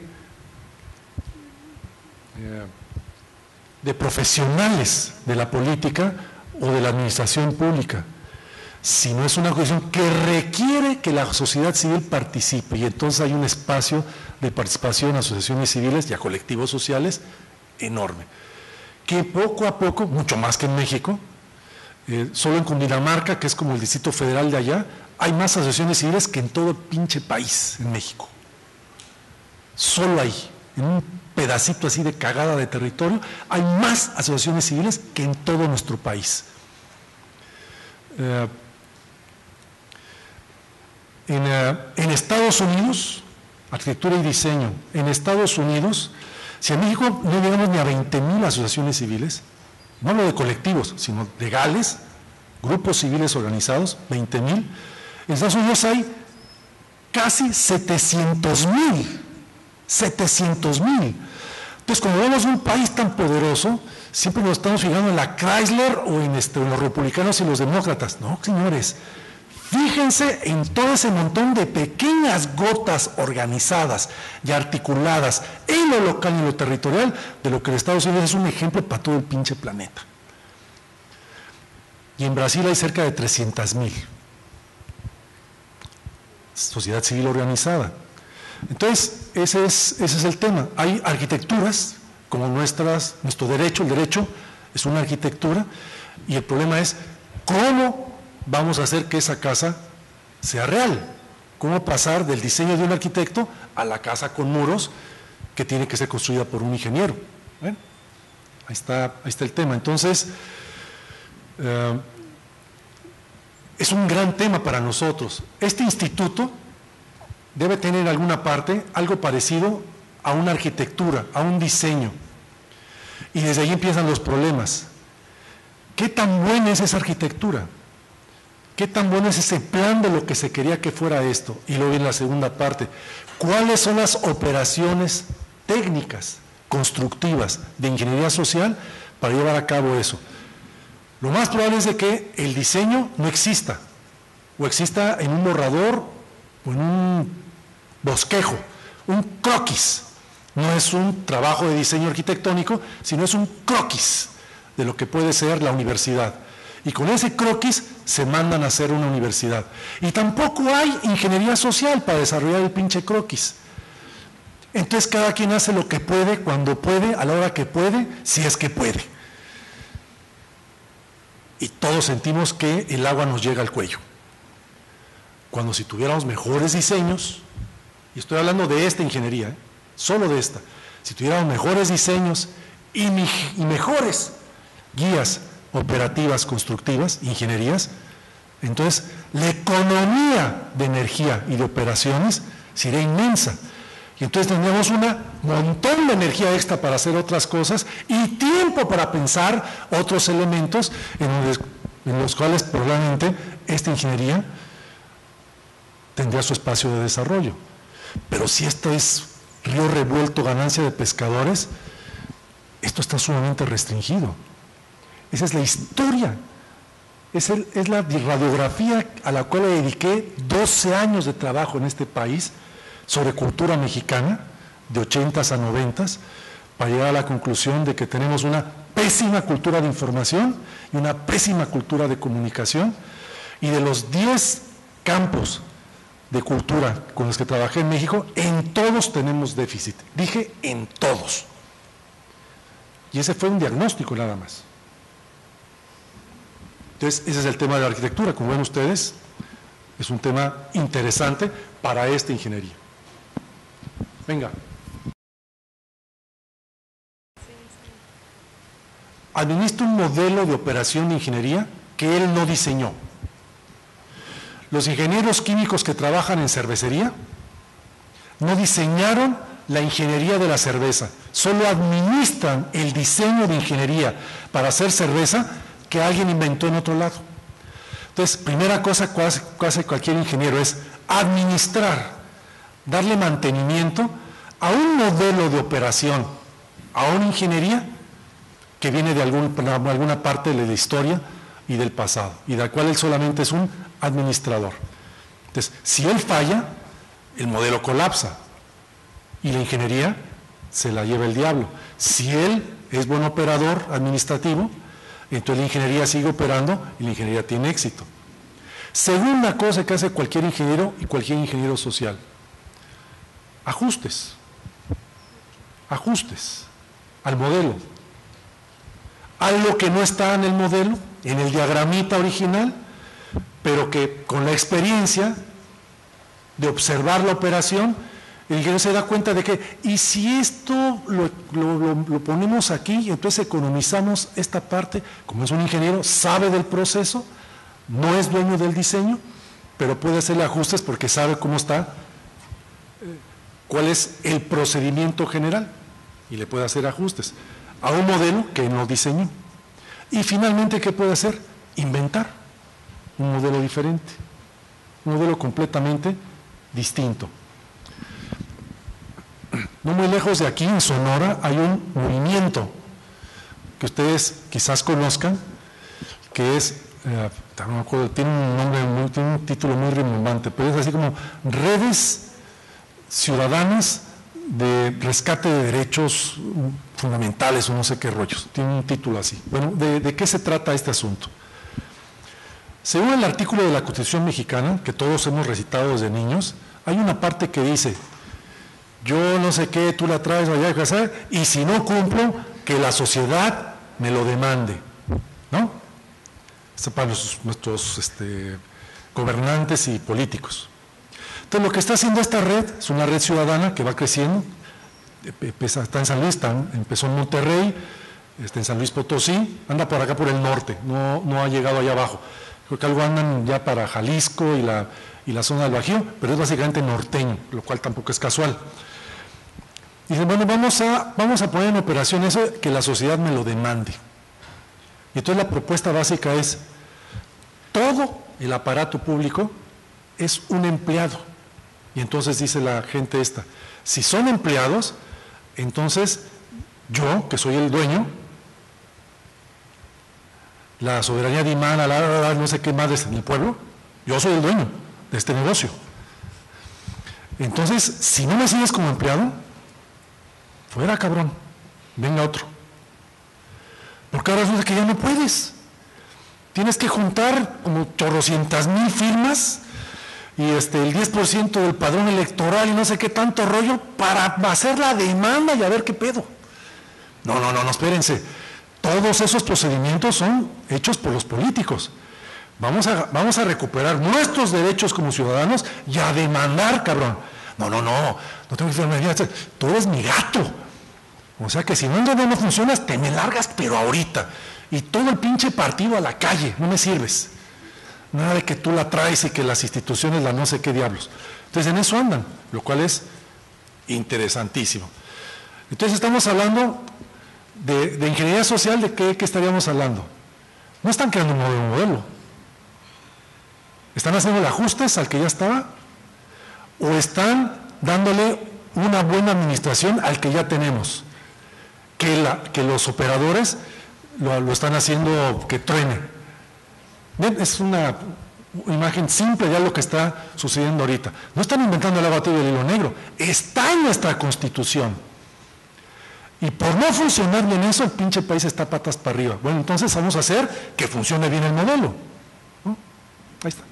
profesionales de la política o de la administración pública, sino es una Constitución que requiere que la sociedad civil participe, y entonces hay un espacio de participación a asociaciones civiles y a colectivos sociales enorme, que poco a poco, mucho más que en México, solo en Cundinamarca, que es como el Distrito Federal de allá, hay más asociaciones civiles que en todo el pinche país, en México. Solo ahí, en un pedacito así de cagada de territorio, hay más asociaciones civiles que en todo nuestro país. En Estados Unidos, arquitectura y diseño, en Estados Unidos, si en México no llegamos ni a 20,000 asociaciones civiles, no hablo de colectivos, sino legales, grupos civiles organizados, 20,000, en Estados Unidos hay casi 700,000. 700,000. Entonces, como vemos un país tan poderoso, siempre nos estamos fijando en la Chrysler o en los republicanos y los demócratas. No, señores, fíjense en todo ese montón de pequeñas gotas organizadas y articuladas en lo local y en lo territorial, de lo que en Estados Unidos es un ejemplo para todo el pinche planeta. Y en Brasil hay cerca de 300,000. Sociedad civil organizada. Entonces, ese es el tema. Hay arquitecturas como nuestro derecho, el derecho es una arquitectura, y el problema es cómo vamos a hacer que esa casa sea real, cómo pasar del diseño de un arquitecto a la casa con muros que tiene que ser construida por un ingeniero. Ahí está el tema. Entonces, es un gran tema para nosotros. Este instituto debe tener en alguna parte algo parecido a una arquitectura, a un diseño. Y desde ahí empiezan los problemas. ¿Qué tan buena es esa arquitectura? ¿Qué tan bueno es ese plan de lo que se quería que fuera esto? Y luego en la segunda parte, ¿cuáles son las operaciones técnicas, constructivas, de ingeniería social para llevar a cabo eso? Lo más probable es de que el diseño no exista, o exista en un borrador o en un bosquejo, un croquis. No es un trabajo de diseño arquitectónico, sino es un croquis de lo que puede ser la universidad. Y con ese croquis se mandan a hacer una universidad. Y tampoco hay ingeniería social para desarrollar el pinche croquis. Entonces cada quien hace lo que puede, cuando puede, a la hora que puede, si es que puede. Y todos sentimos que el agua nos llega al cuello. Cuando si tuviéramos mejores diseños, y estoy hablando de esta ingeniería, solo de esta, si tuviéramos mejores diseños y mejores guías operativas, constructivas, ingenierías, entonces la economía de energía y de operaciones sería inmensa. Y entonces tendríamos un montón de energía extra para hacer otras cosas y tiempo para pensar otros elementos en los cuales probablemente esta ingeniería tendría su espacio de desarrollo. Pero si esto es río revuelto, ganancia de pescadores, esto está sumamente restringido. Esa es la historia, es la radiografía a la cual le dediqué 12 años de trabajo en este país sobre cultura mexicana, de 80s a 90s, para llegar a la conclusión de que tenemos una pésima cultura de información y una pésima cultura de comunicación, y de los 10 campos de cultura con los que trabajé en México, en todos tenemos déficit. Dije en todos. Y ese fue un diagnóstico nada más. Entonces, ese es el tema de la arquitectura. Como ven ustedes, es un tema interesante para esta ingeniería. Venga. Administra un modelo de operación de ingeniería que él no diseñó. Los ingenieros químicos que trabajan en cervecería no diseñaron la ingeniería de la cerveza, solo administran el diseño de ingeniería para hacer cerveza que alguien inventó en otro lado. Entonces, primera cosa que hace cualquier ingeniero es administrar, darle mantenimiento a un modelo de operación, a una ingeniería que viene de alguna parte de la historia y del pasado, y de la cual él solamente es un administrador. Entonces, si él falla, el modelo colapsa y la ingeniería se la lleva el diablo. Si él es buen operador administrativo, entonces la ingeniería sigue operando y la ingeniería tiene éxito. Segunda cosa que hace cualquier ingeniero y cualquier ingeniero social: ajustes al modelo, algo que no está en el modelo, en el diagramita original, pero que con la experiencia de observar la operación, el ingeniero se da cuenta de que, y si esto lo ponemos aquí, entonces economizamos esta parte. Como es un ingeniero, sabe del proceso, no es dueño del diseño, pero puede hacerle ajustes porque sabe cómo está, cuál es el procedimiento general, y le puede hacer ajustes a un modelo que no diseñó. Y finalmente, ¿qué puede hacer? Inventar un modelo diferente, un modelo completamente distinto. No muy lejos de aquí, en Sonora, hay un movimiento que ustedes quizás conozcan, que es, no me acuerdo, tiene un título muy rimbombante, pero es así como Redes Ciudadanas de Rescate de Derechos Fundamentales, o no sé qué rollos, tiene un título así. Bueno, ¿de qué se trata este asunto? Según el artículo de la Constitución mexicana, que todos hemos recitado desde niños, hay una parte que dice: yo no sé qué, tú la traes allá, y si no cumplo, que la sociedad me lo demande, ¿no? Esto para nuestros gobernantes y políticos. Entonces, lo que está haciendo esta red es una red ciudadana que va creciendo, está en San Luis, empezó en Monterrey, está en San Luis Potosí, anda por acá por el norte, no ha llegado allá abajo. Creo que algo andan ya para Jalisco y la zona del Bajío, pero es básicamente norteño, lo cual tampoco es casual. Dicen, bueno, vamos a poner en operación eso, que la sociedad me lo demande. Y entonces la propuesta básica es: todo el aparato público es un empleado. Y entonces dice la gente esta: si son empleados, entonces yo, que soy el dueño, la soberanía de imán, no sé qué más en el pueblo, yo soy el dueño de este negocio. Entonces, si no me sigues como empleado, fuera, cabrón, venga otro. Porque ahora resulta que ya no puedes. Tienes que juntar como 800,000 firmas y el 10% del padrón electoral y no sé qué tanto rollo para hacer la demanda y a ver qué pedo. No, espérense. Todos esos procedimientos son hechos por los políticos. Vamos a recuperar nuestros derechos como ciudadanos y a demandar, cabrón. No tengo que firmar. Tú eres mi gato. O sea que si no funcionas, te me largas, pero ahorita. Y todo el pinche partido a la calle, no me sirves. Nada de que tú la traes y que las instituciones la no sé qué diablos. Entonces en eso andan, lo cual es interesantísimo. Entonces estamos hablando de ingeniería social. ¿De qué estaríamos hablando? No están creando un nuevo modelo. ¿Están haciendo ajustes al que ya estaba? ¿O están dándole una buena administración al que ya tenemos? Que los operadores lo están haciendo que truene. ¿Ven? Es una imagen simple ya lo que está sucediendo ahorita. No están inventando el agua tibia y el hilo negro. Está en nuestra Constitución. Y por no funcionar bien eso, el pinche país está patas para arriba. Bueno, entonces vamos a hacer que funcione bien el modelo, ¿no? Ahí está.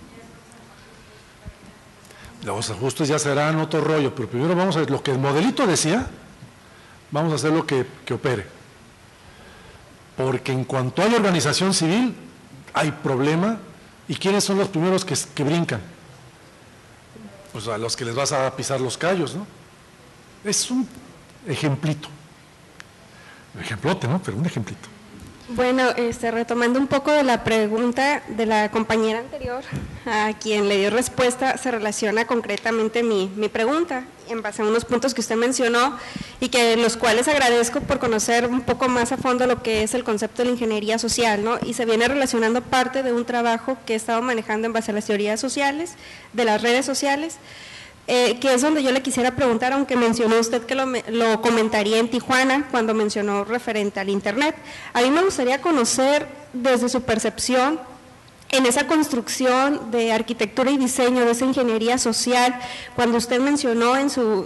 Los ajustes ya serán otro rollo, pero primero vamos a ver lo que el modelito decía, vamos a hacer lo que opere. Porque en cuanto hay organización civil, hay problema. ¿Y quiénes son los primeros que brincan? Pues a los que les vas a pisar los callos, ¿no? Es un ejemplito. Un ejemplote, ¿no? Pero un ejemplito. Bueno, retomando un poco de la pregunta de la compañera anterior, a quien le dio respuesta, se relaciona concretamente mi pregunta, en base a unos puntos que usted mencionó y que los cuales agradezco por conocer un poco más a fondo lo que es el concepto de la ingeniería social, ¿no? Y se viene relacionando parte de un trabajo que he estado manejando en base a las teorías sociales, de las redes sociales, que es donde yo le quisiera preguntar, aunque mencionó usted que lo comentaría en Tijuana cuando mencionó referente al Internet. A mí me gustaría conocer desde su percepción en esa construcción de arquitectura y diseño, de esa ingeniería social, cuando usted mencionó en su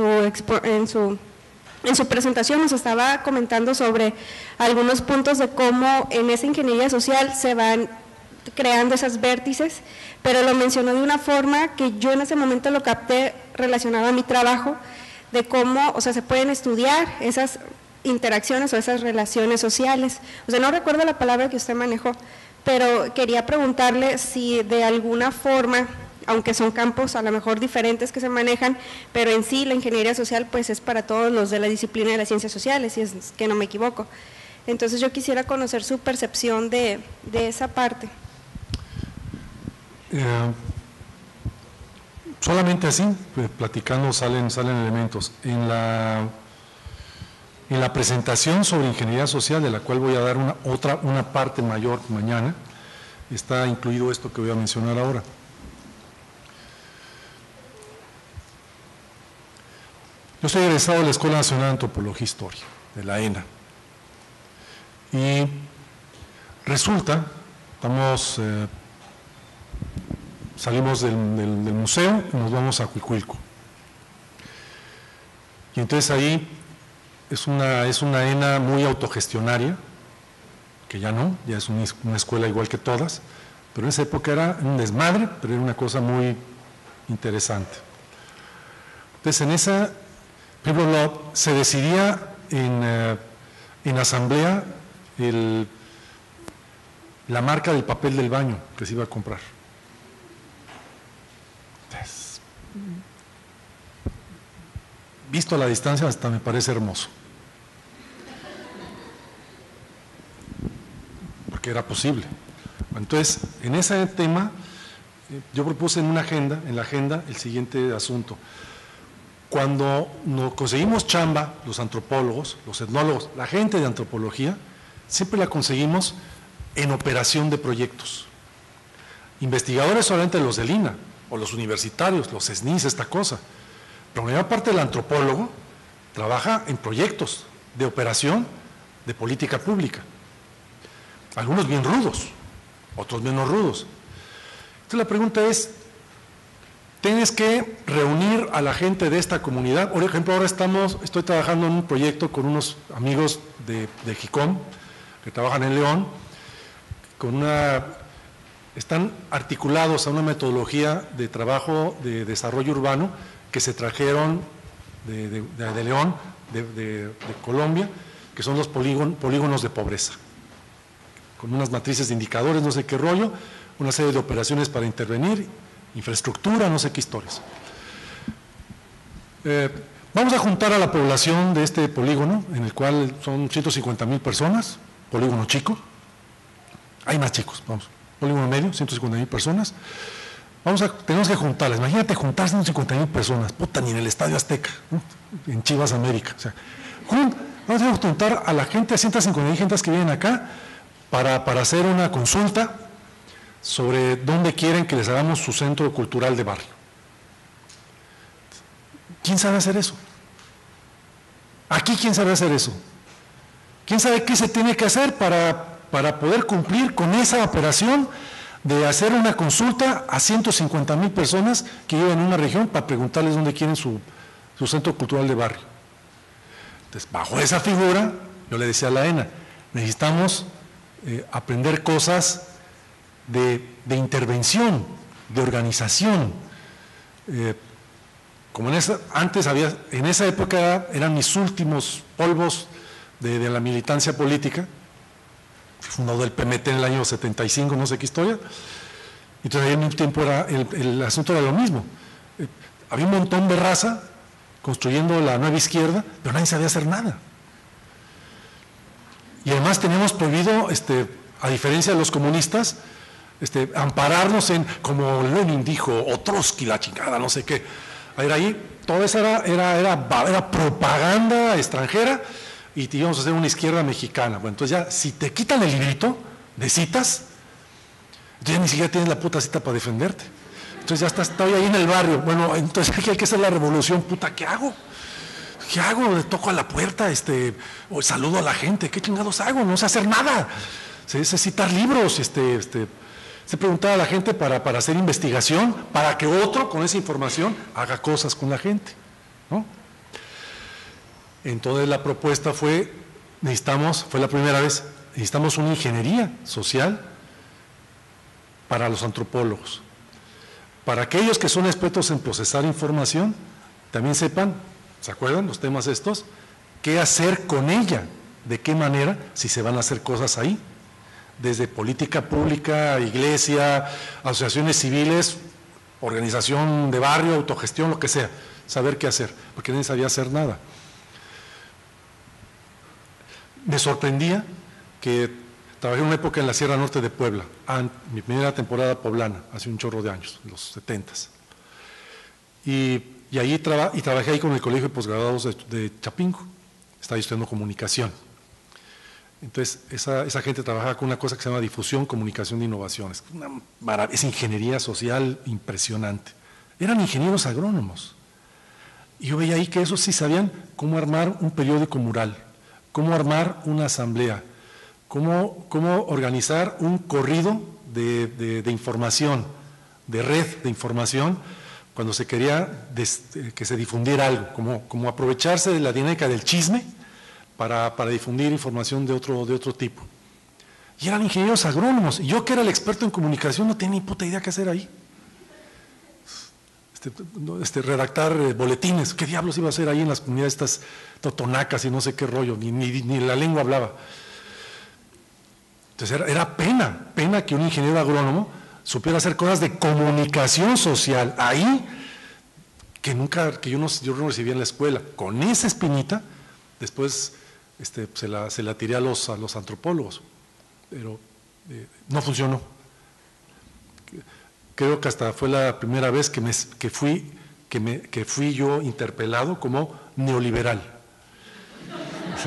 presentación, nos estaba comentando sobre algunos puntos de cómo en esa ingeniería social se van creando esas vértices, pero lo mencionó de una forma que yo en ese momento lo capté relacionado a mi trabajo, de cómo, o sea, se pueden estudiar esas interacciones o esas relaciones sociales. O sea, no recuerdo la palabra que usted manejó, pero quería preguntarle si de alguna forma, aunque son campos a lo mejor diferentes que se manejan, pero en sí la ingeniería social pues es para todos los de la disciplina de las ciencias sociales, si es que no me equivoco. Entonces yo quisiera conocer su percepción de esa parte. Solamente así, platicando, salen elementos. En la presentación sobre ingeniería social, de la cual voy a dar una parte mayor mañana, está incluido esto que voy a mencionar ahora. Yo soy egresado de la Escuela Nacional de Antropología e Historia, de la ENA. Y resulta, salimos del museo y nos vamos a Cuicuilco. Y entonces ahí es una ENA muy autogestionaria, que ya no, ya es una escuela igual que todas, pero en esa época era un desmadre, pero era una cosa muy interesante. Entonces en esa, por ejemplo, se decidía en asamblea la marca del papel del baño que se iba a comprar. Visto a la distancia hasta me parece hermoso, porque era posible. Entonces, en ese tema, yo propuse en la agenda, el siguiente asunto. Cuando nos conseguimos chamba, los antropólogos, los etnólogos, la gente de antropología, siempre la conseguimos en operación de proyectos. Investigadores solamente los del INA, o los universitarios, los SNIs, esta cosa. Pero la mayor parte del antropólogo trabaja en proyectos de operación de política pública. Algunos bien rudos, otros menos rudos. Entonces la pregunta es, tienes que reunir a la gente de esta comunidad. Por ejemplo, ahora estoy trabajando en un proyecto con unos amigos de Jicom, que trabajan en León, están articulados a una metodología de trabajo de desarrollo urbano que se trajeron de León, de Colombia, que son los polígonos de pobreza, con unas matrices de indicadores, no sé qué rollo, una serie de operaciones para intervenir, infraestructura, no sé qué historias. Vamos a juntar a la población de este polígono, en el cual son 150,000 personas, polígono chico, hay más chicos, vamos, polígono medio, 150,000 personas. Tenemos que juntarlas. Imagínate juntar 150,000 personas, puta, ni en el Estadio Azteca, ¿no? En Chivas América. O sea, vamos a juntar a la gente, a 150,000 gentes que vienen acá, para hacer una consulta sobre dónde quieren que les hagamos su centro cultural de barrio. ¿Quién sabe hacer eso? Aquí, ¿quién sabe hacer eso? ¿Quién sabe qué se tiene que hacer para poder cumplir con esa operación de hacer una consulta a 150,000 personas que viven en una región para preguntarles dónde quieren su centro cultural de barrio? Entonces, bajo esa figura, yo le decía a la ENA, necesitamos aprender cosas de intervención, de organización. Como antes había, en esa época eran mis últimos polvos de la militancia política, fundador del PMT en el año 75, no sé qué historia. Entonces ahí en un tiempo el asunto era lo mismo. Había un montón de raza construyendo la nueva izquierda, pero nadie sabía hacer nada. Y además teníamos prohibido, a diferencia de los comunistas, ampararnos en, como Lenin dijo, o Trotsky, la chingada, no sé qué. Ahí, toda esa era propaganda extranjera y te íbamos a hacer una izquierda mexicana. Bueno, entonces ya, si te quitan el librito de citas, entonces ya ni siquiera tienes la puta cita para defenderte. Entonces ya estoy ahí en el barrio. Bueno, entonces hay que hacer la revolución. Puta, ¿qué hago? ¿Qué hago? Le toco a la puerta, o saludo a la gente. ¿Qué chingados hago? No sé hacer nada. Se citar libros, se preguntaba a la gente para hacer investigación, para que otro con esa información haga cosas con la gente, ¿no? Entonces la propuesta fue la primera vez, necesitamos una ingeniería social para los antropólogos, para aquellos que son expertos en procesar información, también sepan, ¿se acuerdan los temas estos? ¿Qué hacer con ella? ¿De qué manera? Si se van a hacer cosas ahí, desde política pública, iglesia, asociaciones civiles, organización de barrio, autogestión, lo que sea, saber qué hacer, porque nadie sabía hacer nada. Me sorprendía que trabajé en una época en la Sierra Norte de Puebla, mi primera temporada poblana, hace un chorro de años, en los 70s. Y ahí trabajé ahí con el Colegio de Posgraduados de Chapingo, estaba estudiando comunicación. Entonces, esa gente trabajaba con una cosa que se llama difusión, comunicación de innovaciones. Es ingeniería social impresionante. Eran ingenieros agrónomos. Y yo veía ahí que esos sí sabían cómo armar un periódico mural, cómo armar una asamblea, cómo organizar un corrido de información, de red de información, cuando se quería que se difundiera algo, como aprovecharse de la dinámica del chisme para difundir información de otro tipo. Y eran ingenieros agrónomos, y yo que era el experto en comunicación no tenía ni puta idea qué hacer ahí. Redactar boletines, ¿qué diablos iba a hacer ahí en las comunidades estas totonacas y no sé qué rollo, ni la lengua hablaba? Entonces era pena que un ingeniero agrónomo supiera hacer cosas de comunicación social, ahí, que yo no recibía en la escuela. Con esa espinita, después se la tiré a los antropólogos, pero no funcionó. Creo que hasta fue la primera vez que fui yo interpelado como neoliberal. ¿Sí?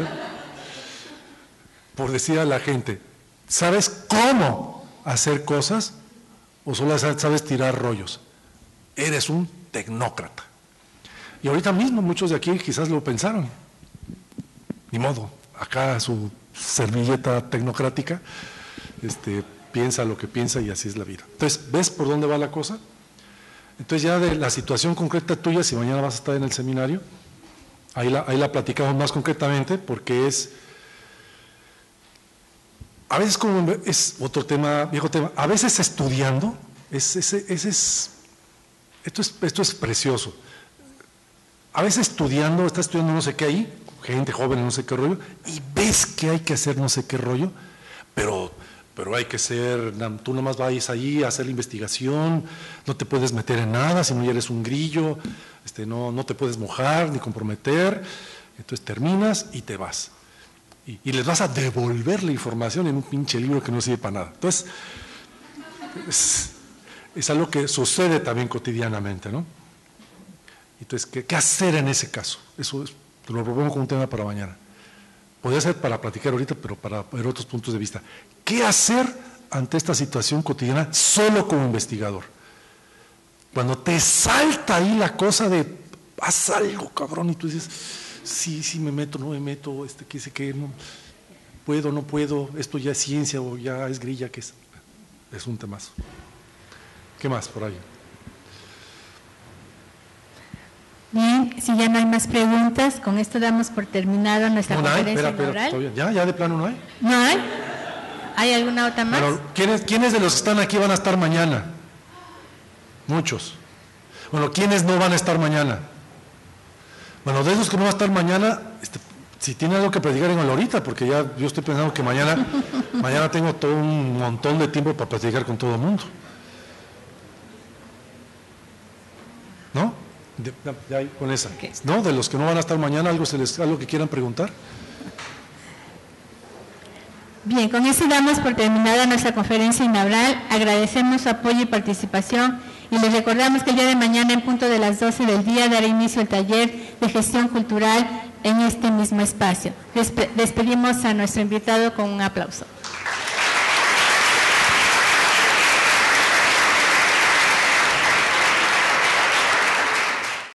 Por decir a la gente, ¿sabes cómo hacer cosas o solo sabes tirar rollos? Eres un tecnócrata. Y ahorita mismo muchos de aquí quizás lo pensaron. Ni modo, acá su servilleta tecnocrática, piensa lo que piensa y así es la vida. Entonces, ¿ves por dónde va la cosa? Entonces ya de la situación concreta tuya, si mañana vas a estar en el seminario, ahí la platicamos más concretamente, porque a veces como es otro tema, viejo tema, a veces estudiando, esto es precioso. A veces estás estudiando no sé qué ahí, gente joven, no sé qué rollo, y ves que hay que hacer no sé qué rollo, pero hay que ser, tú nomás vas ahí a hacer la investigación, no te puedes meter en nada, si no ya eres un grillo, no te puedes mojar ni comprometer, entonces terminas y te vas. Y les vas a devolver la información en un pinche libro que no sirve para nada. Entonces, es algo que sucede también cotidianamente, ¿no? Entonces, ¿qué hacer en ese caso? Eso te lo propongo como un tema para mañana. Podría ser para platicar ahorita, pero para ver otros puntos de vista. ¿Qué hacer ante esta situación cotidiana solo como investigador? Cuando te salta ahí la cosa de, haz algo, cabrón, y tú dices, sí, me meto, no me meto, qué sé qué, no puedo, no puedo, esto ya es ciencia o ya es grilla, que es un temazo. ¿Qué más por ahí? Bien, si ya no hay más preguntas, con esto damos por terminado nuestra conferencia inaugural. Todavía. ¿Ya de plano no hay? ¿No hay? ¿Hay alguna otra más? Bueno, ¿quiénes de los que están aquí van a estar mañana? Muchos. Bueno, ¿quiénes no van a estar mañana? Bueno, de esos que no van a estar mañana, si tienen algo que platicar, díganlo ahorita, porque ya yo estoy pensando que mañana tengo todo un montón de tiempo para platicar con todo el mundo. ¿No? Ya con esa. Okay. ¿No? De los que no van a estar mañana, algo que quieran preguntar. Bien, con eso damos por terminada nuestra conferencia inaugural. Agradecemos su apoyo y participación y les recordamos que el día de mañana, en punto de las 12 del día, dará inicio el taller de gestión cultural en este mismo espacio. Despedimos a nuestro invitado con un aplauso.